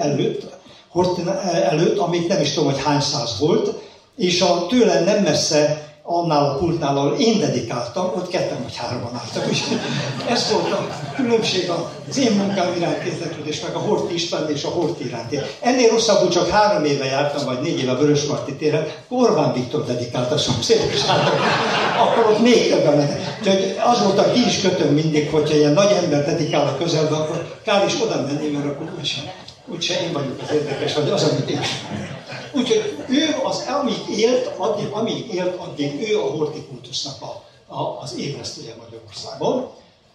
előtt, amit nem is tudom, hogy hány száz volt, és a tőle nem messze annál a pultnál, ahol én dedikáltam, ott ketten vagy hárman álltak. Úgyhogy ez volt a különbség az én munkám iránt érdeklődés, meg a Horthy István és a Horthy iránti. Ennél rosszabbul csak 3 éve jártam, vagy 4 éve a Vörösmarty téren, Orbán Viktor dedikálta szomszédok is álltak. Akkor ott még többen mennek. Úgyhogy az volt a ki is kötöm mindig, hogyha ilyen nagy ember dedikál a közelbe, akkor kár is oda menni, mert akkor úgyse én vagyok az érdekes, vagy az, amit én. Úgyhogy ő amíg élt, addig ő a Horthy kultusznak az ébresztője Magyarországon.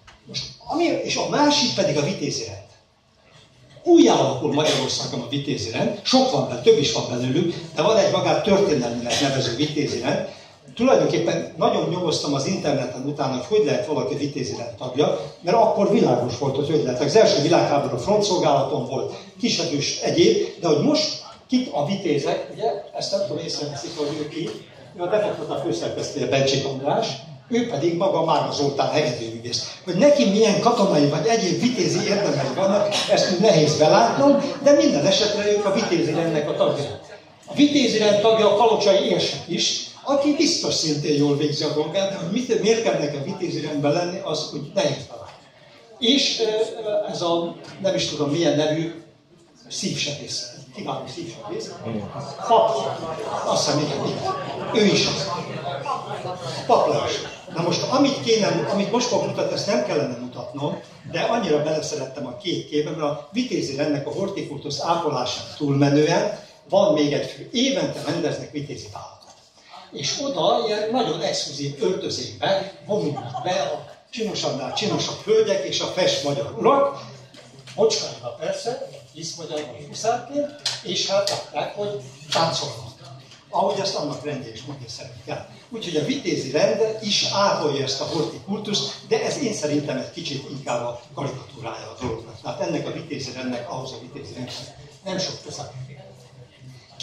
És a másik pedig a vitézi rend. Újjáalakul Magyarországon a vitézi rend, sok van benne, több is van belőlük, de van egy magát történelminek nevező vitézi rend. Tulajdonképpen nagyon nyomoztam az interneten utána, hogy lehet valaki vitézi rend tagja, mert akkor világos volt, hogy lehet. Az első világháború frontszolgálaton volt, kisadős egyéb, de hogy most kik a vitézek, ugye, ezt nem tudom észreveszik, hogy ő ki, ő a demokrata főszerkesztője Bencsik András, ő pedig maga Mára Zoltán hegedűművész. Hogy neki milyen katonai vagy egyéb vitézi érdemei vannak, ezt úgy nehéz belátnom, de minden esetre ők a vitézi rendnek a tagja. A vitézi rend tagja a kalocsai érsek is, aki biztos szintén jól végzi a dolgát, de hogy miért kell neki a vitézi rendben lenni, az úgy nehéz találni. És ez a, nem is tudom milyen nevű, szívsebész, kiváló szívsebész, Pap, azt hiszem, ő is az. Paplás. Na most, amit most fog mutatni, ezt nem kellene mutatnom, de annyira beleszerettem a két képbe, mert a vitézi rendnek a Horthy kultusz ápolásán túlmenően van még egy fő. Évente rendeznek vitézi vállalat. És oda ilyen nagyon exkluzív öltözékben vonulnak be a csinosabbnál csinosabb hölgyek és a fest magyar urak, mocskáival persze, hisz magyar huszárként, és hát látják, hogy táncolnak. Ahogy ezt annak rendje és mondja szerint. Úgyhogy a vitézi rend is ápolja ezt a Horthy kultuszt, de ez én szerintem egy kicsit inkább a karikatúrája a dolognak. Tehát ennek a vitézi rendnek ahhoz a vitézi rendnek nem sok köze.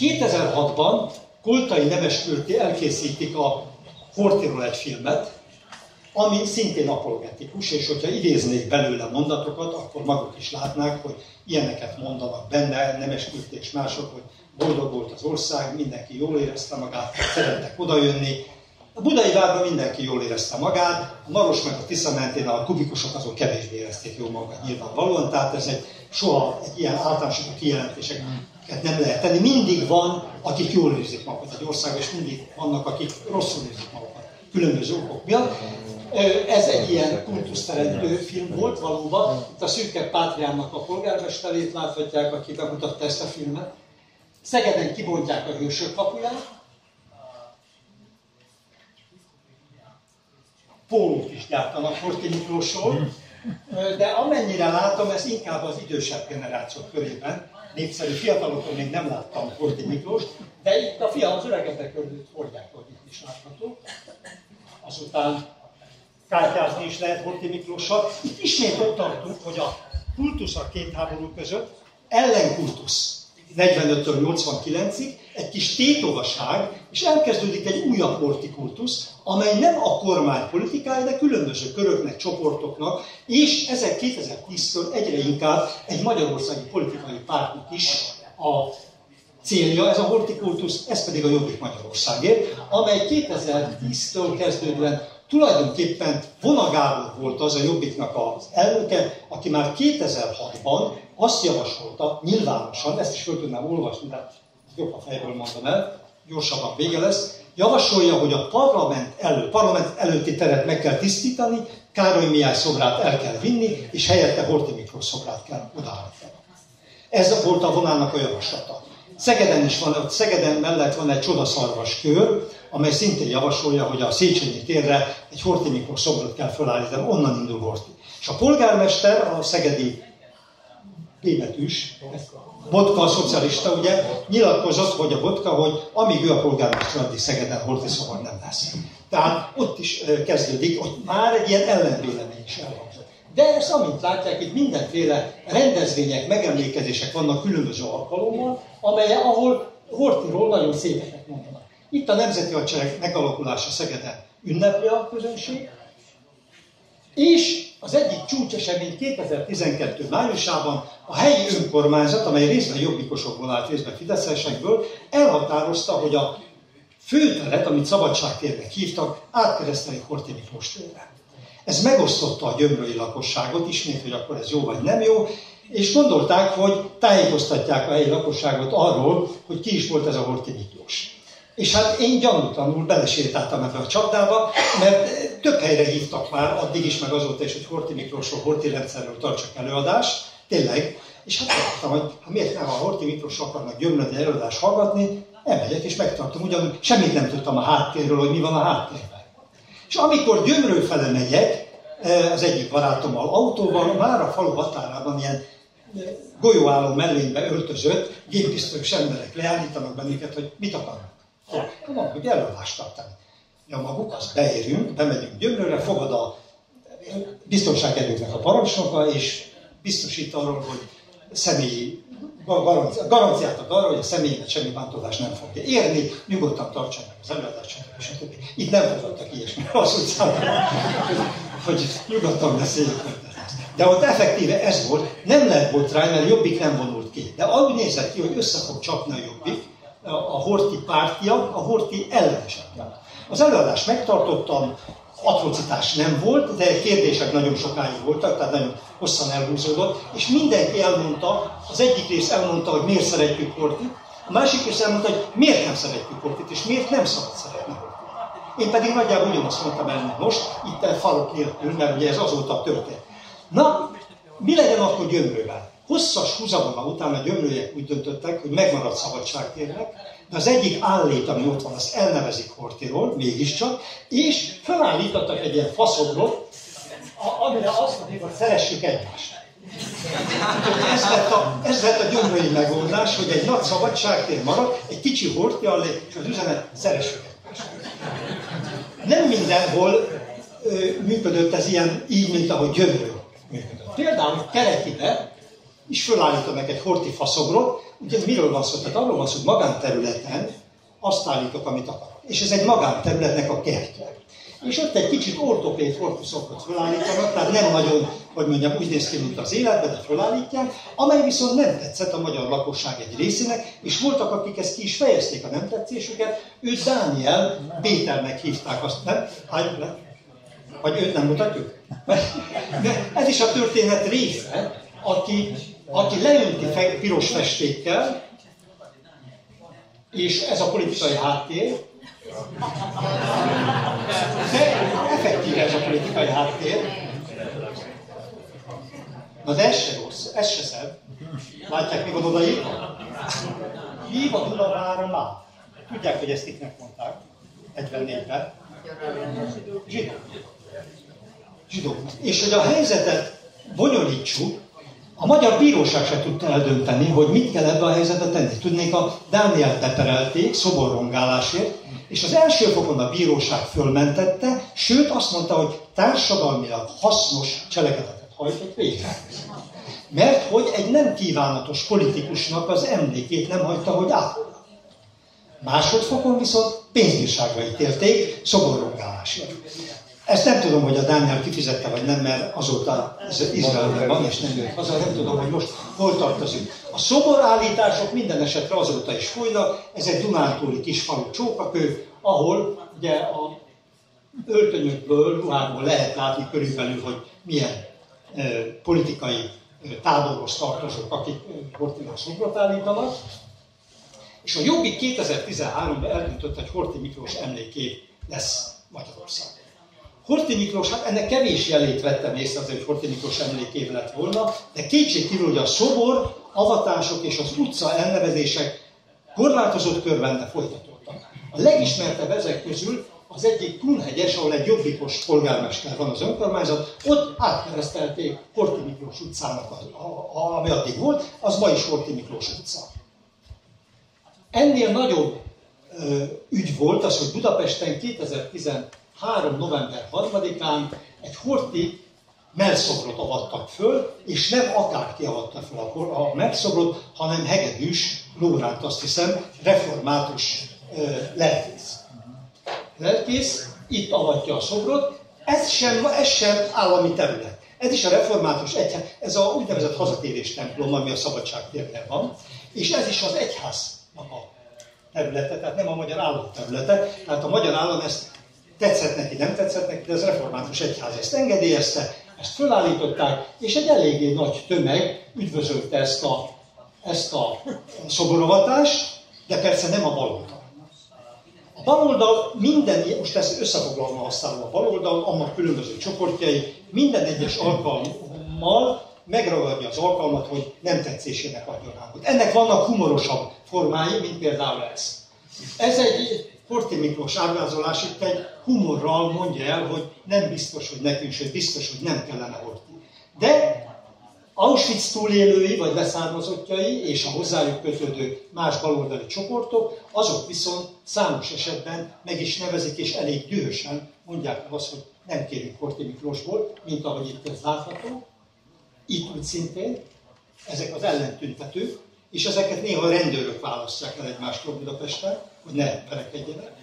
2006-ban Koltai Nemeskürti elkészítik a Horthyról egy filmet, ami szintén apologetikus, és hogyha idéznék belőle mondatokat, akkor maguk is látnák, hogy ilyeneket mondanak benne, Nemeskürti és mások, hogy boldog volt az ország, mindenki jól érezte magát, szerettek odajönni. A Budai Várban mindenki jól érezte magát, a Maros meg a Tisza mentén a kubikusok azok kevésbé érezték jól magukat nyilvánvalóan, tehát ez soha egy ilyen általánosító kijelentéseket nem lehet tenni. Mindig van, akik jól érzik magukat egy országban, és mindig vannak, akik rosszul érzik magukat különböző okok miatt. Ez egy ilyen kultuszteremtő film volt valóban. Itt a Szürke Pátriának a polgármesterét láthatják, aki bemutatta ezt a filmet. Szegeden kibontják a Hősök kapuját. Pólót is gyártanak Horthy Miklósról, de amennyire látom, ez inkább az idősebb generációk körében. Népszerű fiatalokon még nem láttam Horthy Miklóst, de itt az öregetek körül hordják, hogy itt is látható. Azután kártyázni is lehet Horthy Miklóssal. Itt ismét ott tartunk, hogy a kultusz a két háború között ellenkultusz 45-től 89-ig, egy kis tétovaság, és elkezdődik egy újabb Horthy kultusz, amely nem a kormány politikája, de különböző köröknek, csoportoknak, és ezek 2010-től egyre inkább egy magyarországi politikai pártnak is a célja, ez a Horthy kultusz, ez pedig a Jobbik Magyarországért, amely 2010-től kezdődően tulajdonképpen Vona Gábor volt az a Jobbiknak az elnöke, aki már 2006-ban azt javasolta, nyilvánosan, ezt is föl tudnám olvasni, de jobb a fejből mondom el, gyorsabban vége lesz, javasolja, hogy a parlament előtti teret meg kell tisztítani, Károly Mihály szobrát el kell vinni, és helyette Horthy Miklós szobrát kell odaállítani. Ez volt a Vonának a javaslata. Szegeden is van, Szegeden mellett van egy csodaszarvas kör, amely szintén javasolja, hogy a Széchenyi térre egy Horthy Miklós szobrot kell felállítani, onnan indul Horthy. És a polgármester, a szegedi bémetűs, Botka, a szocialista, ugye, nyilatkozott, hogy a Botka, hogy amíg ő a polgármester, addig Szegeden Horthy szobor nem lesz. Tehát ott is kezdődik, ott már egy ilyen ellenvélemény is elhangzott. De ezt, amint látják, itt mindenféle rendezvények, megemlékezések vannak különböző alkalommal, ahol Horthyról nagyon szépeket mondanak. Itt a Nemzeti Hadsereg megalakulása Szegeden ünnepli a közönség, és az egyik csúcsesemény 2012. májusában a helyi önkormányzat, amely részben jobbikosokból állt, részben fideszesekből, elhatározta, hogy a főteret, amit Szabadságtérnek hívtak, átkeresztelik Horthy Miklós térre. Ez megosztotta a gyömrői lakosságot, ismét, hogy akkor ez jó vagy nem jó, és gondolták, hogy tájékoztatják a helyi lakosságot arról, hogy ki is volt ez a Horthy Miklós. És hát én gyanútlanul belesétáltam ebbe a csapdába, mert több helyre hívtak már, addig is, meg azóta is, hogy Horthy Miklósról, Horthy rendszerről tartsak előadást, tényleg, és hát mondtam, hogy ha miért nem a Horthy Miklósról akarnak gyömrödi előadást hallgatni, elmegyek és megtartom, ugyanúgy semmit nem tudtam a háttérről, hogy mi van a háttérben. És amikor Gyömrő fele megyek, az egyik barátommal autóval, már a falu határában ilyen golyóálló mellénybe öltözött, géppisztolyos emberek leállítanak bennünket, hogy mit akarnak. Mondom, hogy előadást tartani. Ja, maguk, azt beérünk, bemegyünk Gyömrőre, fogad a biztonságerőknek a parancsnoka, és biztosít arról, hogy személyi garanciát ad arra, hogy a személyemet semmi bántódás nem fogja érni, nyugodtan tartsák meg az előadást, stb. Itt nem fogadtak ilyesmire az utcában, hogy nyugodtan beszéljük meg. De ott effektíve ez volt, nem lehet botrány, mert Jobbik nem vonult ki. De úgy nézett ki, hogy össze fog csapni a Jobbik, a Horthy pártiak, a Horthy ellenesekkel. Az előadást megtartottam, atrocitás nem volt, de kérdések nagyon sokáig voltak, tehát nagyon hosszan elhúzódott, és mindenki elmondta, az egyik rész elmondta, hogy miért szeretjük Horthyt, a másik rész elmondta, hogy miért nem szeretjük Horthyt, és miért nem szabad szeretni Horthyt. Én pedig nagyjából ugyanazt mondtam el, mint most, itt falok nélkül, mert ugye ez azóta történt. Na, mi legyen akkor Gyömrővel? Hosszas húzavona után a gyömrőiek úgy döntöttek, hogy megmaradt Szabadságtérnek, de az egyik állét, ami ott van, azt elnevezik Horthyról, mégiscsak, és felállítottak egy ilyen faszobrot, amire azt mondjuk, hogy szeressük egymást. Ez lett a gyömrői megoldás, hogy egy nagy Szabadságtér marad, egy kicsi Horthy allé, és az üzenet, szeressük egymást. Nem mindenhol működött ez így, mint ahogy Gyömrő működött. Például Kerekibe és fölállítanak egy Horthy faszobrot. Ugye miről van szó? Tehát arról van szó, hogy magánterületen azt állítok, amit akarok. És ez egy magánterületnek a kertje. És ott egy kicsit ortopéd korpuszokot fölállítanak, tehát nem nagyon, hogy mondjam, úgy néz ki, mint az életben, de fölállítják, amely viszont nem tetszett a magyar lakosság egy részének, és voltak, akik ezt ki is fejezték a nem tetszésüket, őt Dániel Péternek hívták, azt nem? Álljuk le? Vagy őt nem mutatjuk? De ez is a történet része, aki leönti piros festékkel, és ez a politikai háttér, de effektíve ez a politikai háttér. Na de ez se rossz, ez se szebb. Látják, mi van odaírva? Hív a Dunavára már. Tudják, hogy ezt kiknek mondták? 44-ben. Zsidóknak. És hogy a helyzetet bonyolítsuk, a magyar bíróság se tudta eldönteni, hogy mit kell ebbe a helyzetbe tenni. Tudnék, a Dánielt beperelték szoborrongálásért, és az első fokon a bíróság fölmentette, sőt azt mondta, hogy társadalmilag hasznos cselekedetet hajtott végre. Mert hogy egy nem kívánatos politikusnak az emlékét nem hagyta, hogy átolja. Másodfokon viszont pénzbírságra ítélték szoborrongálásért. Ezt nem tudom, hogy a Dániel kifizette, vagy nem, mert azóta Izraelben van, és nem jött haza, nem tudom, hogy most hol tart az ügy. A szoborállítások minden esetre azóta is folynak, ez egy dunántúli kisfalu Csókakő, ahol ugye a öltönyökből, ruhákból lehet látni körülbelül, hogy milyen politikai táborhoz tartozók, akik Horthynak szobrot állítanak. És a Jobbik 2013-ban eldöntött, hogy Horthy Miklós emlékév lesz Magyarország. Horthy Miklós, hát ennek kevés jelét vettem észre azért, hogy Horthy Miklós emlékév lett volna, de kétségkívül, hogy a szobor, avatások és az utca elnevezések korlátozott körben, de folytatódtak. A legismertebb ezek közül az egyik Kunhegyes, ahol egy jobbikos polgármester van az önkormányzat, ott átkeresztelték Horthy Miklós utcának, ami addig volt, az ma is Horthy Miklós utca. Ennél nagyobb ügy volt az, hogy Budapesten 2013. november 3-án egy Horthy mellszobrot avattak föl, és nem akárki avatta föl a mellszobrot, hanem Hegedűs Lóránt, azt hiszem, református lelkész, itt avatja a szobrot. Ez sem állami terület. Ez is a református egyház, ez a úgynevezett hazatérés templom, ami a Szabadságtérnél van, és ez is az egyháznak a területe, tehát nem a magyar állam területe. Tehát a magyar állam ezt tetszett neki, nem tetszett neki, de az református egyház ezt engedélyezte, ezt fölállították, és egy eléggé nagy tömeg üdvözölte ezt a szoboravatást, de persze nem a baloldal. A baloldal most ezt összefoglalva használom, a baloldal, annak különböző csoportjai minden egyes alkalommal megragadja az alkalmat, hogy nem tetszésének adjon hangot. Ennek vannak humorosabb formái, mint például ez. Ez egy Horthy Miklós ábrázolás, itt egy humorral mondja el, hogy nem biztos, hogy nekünk, sőt biztos, hogy nem kellene Horthy. De Auschwitz túlélői vagy leszármazottjai és a hozzájuk kötődő más baloldali csoportok, azok viszont számos esetben meg is nevezik, és elég dühösen mondják azt, hogy nem kérünk Horthy Miklósból, mint ahogy itt ez látható. Itt úgy szintén, ezek az ellentüntetők, és ezeket néha a rendőrök választják el egymástól Budapesten, hogy ne verekedjenek.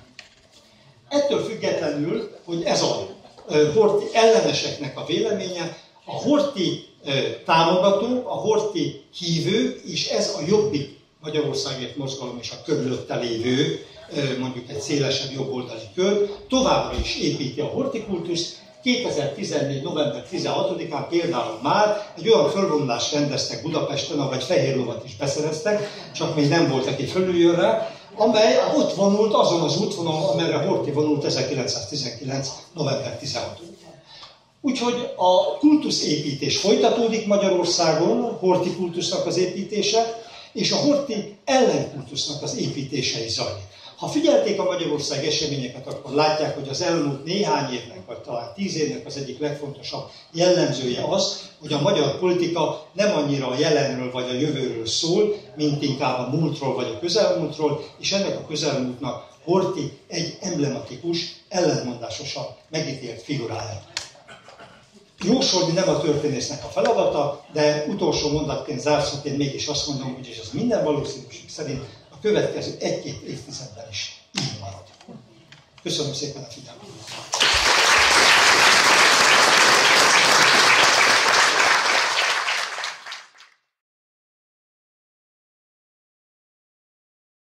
Ettől függetlenül, hogy ez a Horthy elleneseknek a véleménye, a Horthy támogatók, a Horthy hívők, és ez a Jobbik Magyarországért mozgalom és a körülötte lévő, mondjuk egy szélesebb jobboldali kör, továbbra is építi a Horthy kultuszt. 2014. november 16-án például már egy olyan fölvonulást rendeztek Budapesten, ahol egy fehér lovat is beszereztek, csak még nem volt, aki fölüljön rá, amely ott vonult azon az útvonalon, amerre Horthy vonult 1919. november 16-án. Úgyhogy a kultuszépítés folytatódik Magyarországon, Horthy kultusznak az építése, és a Horthy ellenkultusznak az építése is zajlik. Ha figyelték a Magyarország eseményeket, akkor látják, hogy az elmúlt néhány évnek, vagy talán 10 évnek az egyik legfontosabb jellemzője az, hogy a magyar politika nem annyira a jelenről vagy a jövőről szól, mint inkább a múltról vagy a közelmúltról, és ennek a közelmúltnak Horthy egy emblematikus, ellentmondásosan megítélt figurája. Jósolni nem a történésznek a feladata, de utolsó mondatként, zárszóként mégis azt mondom, hogy ez minden valószínűség szerint a következő 1-2 évtizedben is így marad. Köszönöm szépen a figyelmet!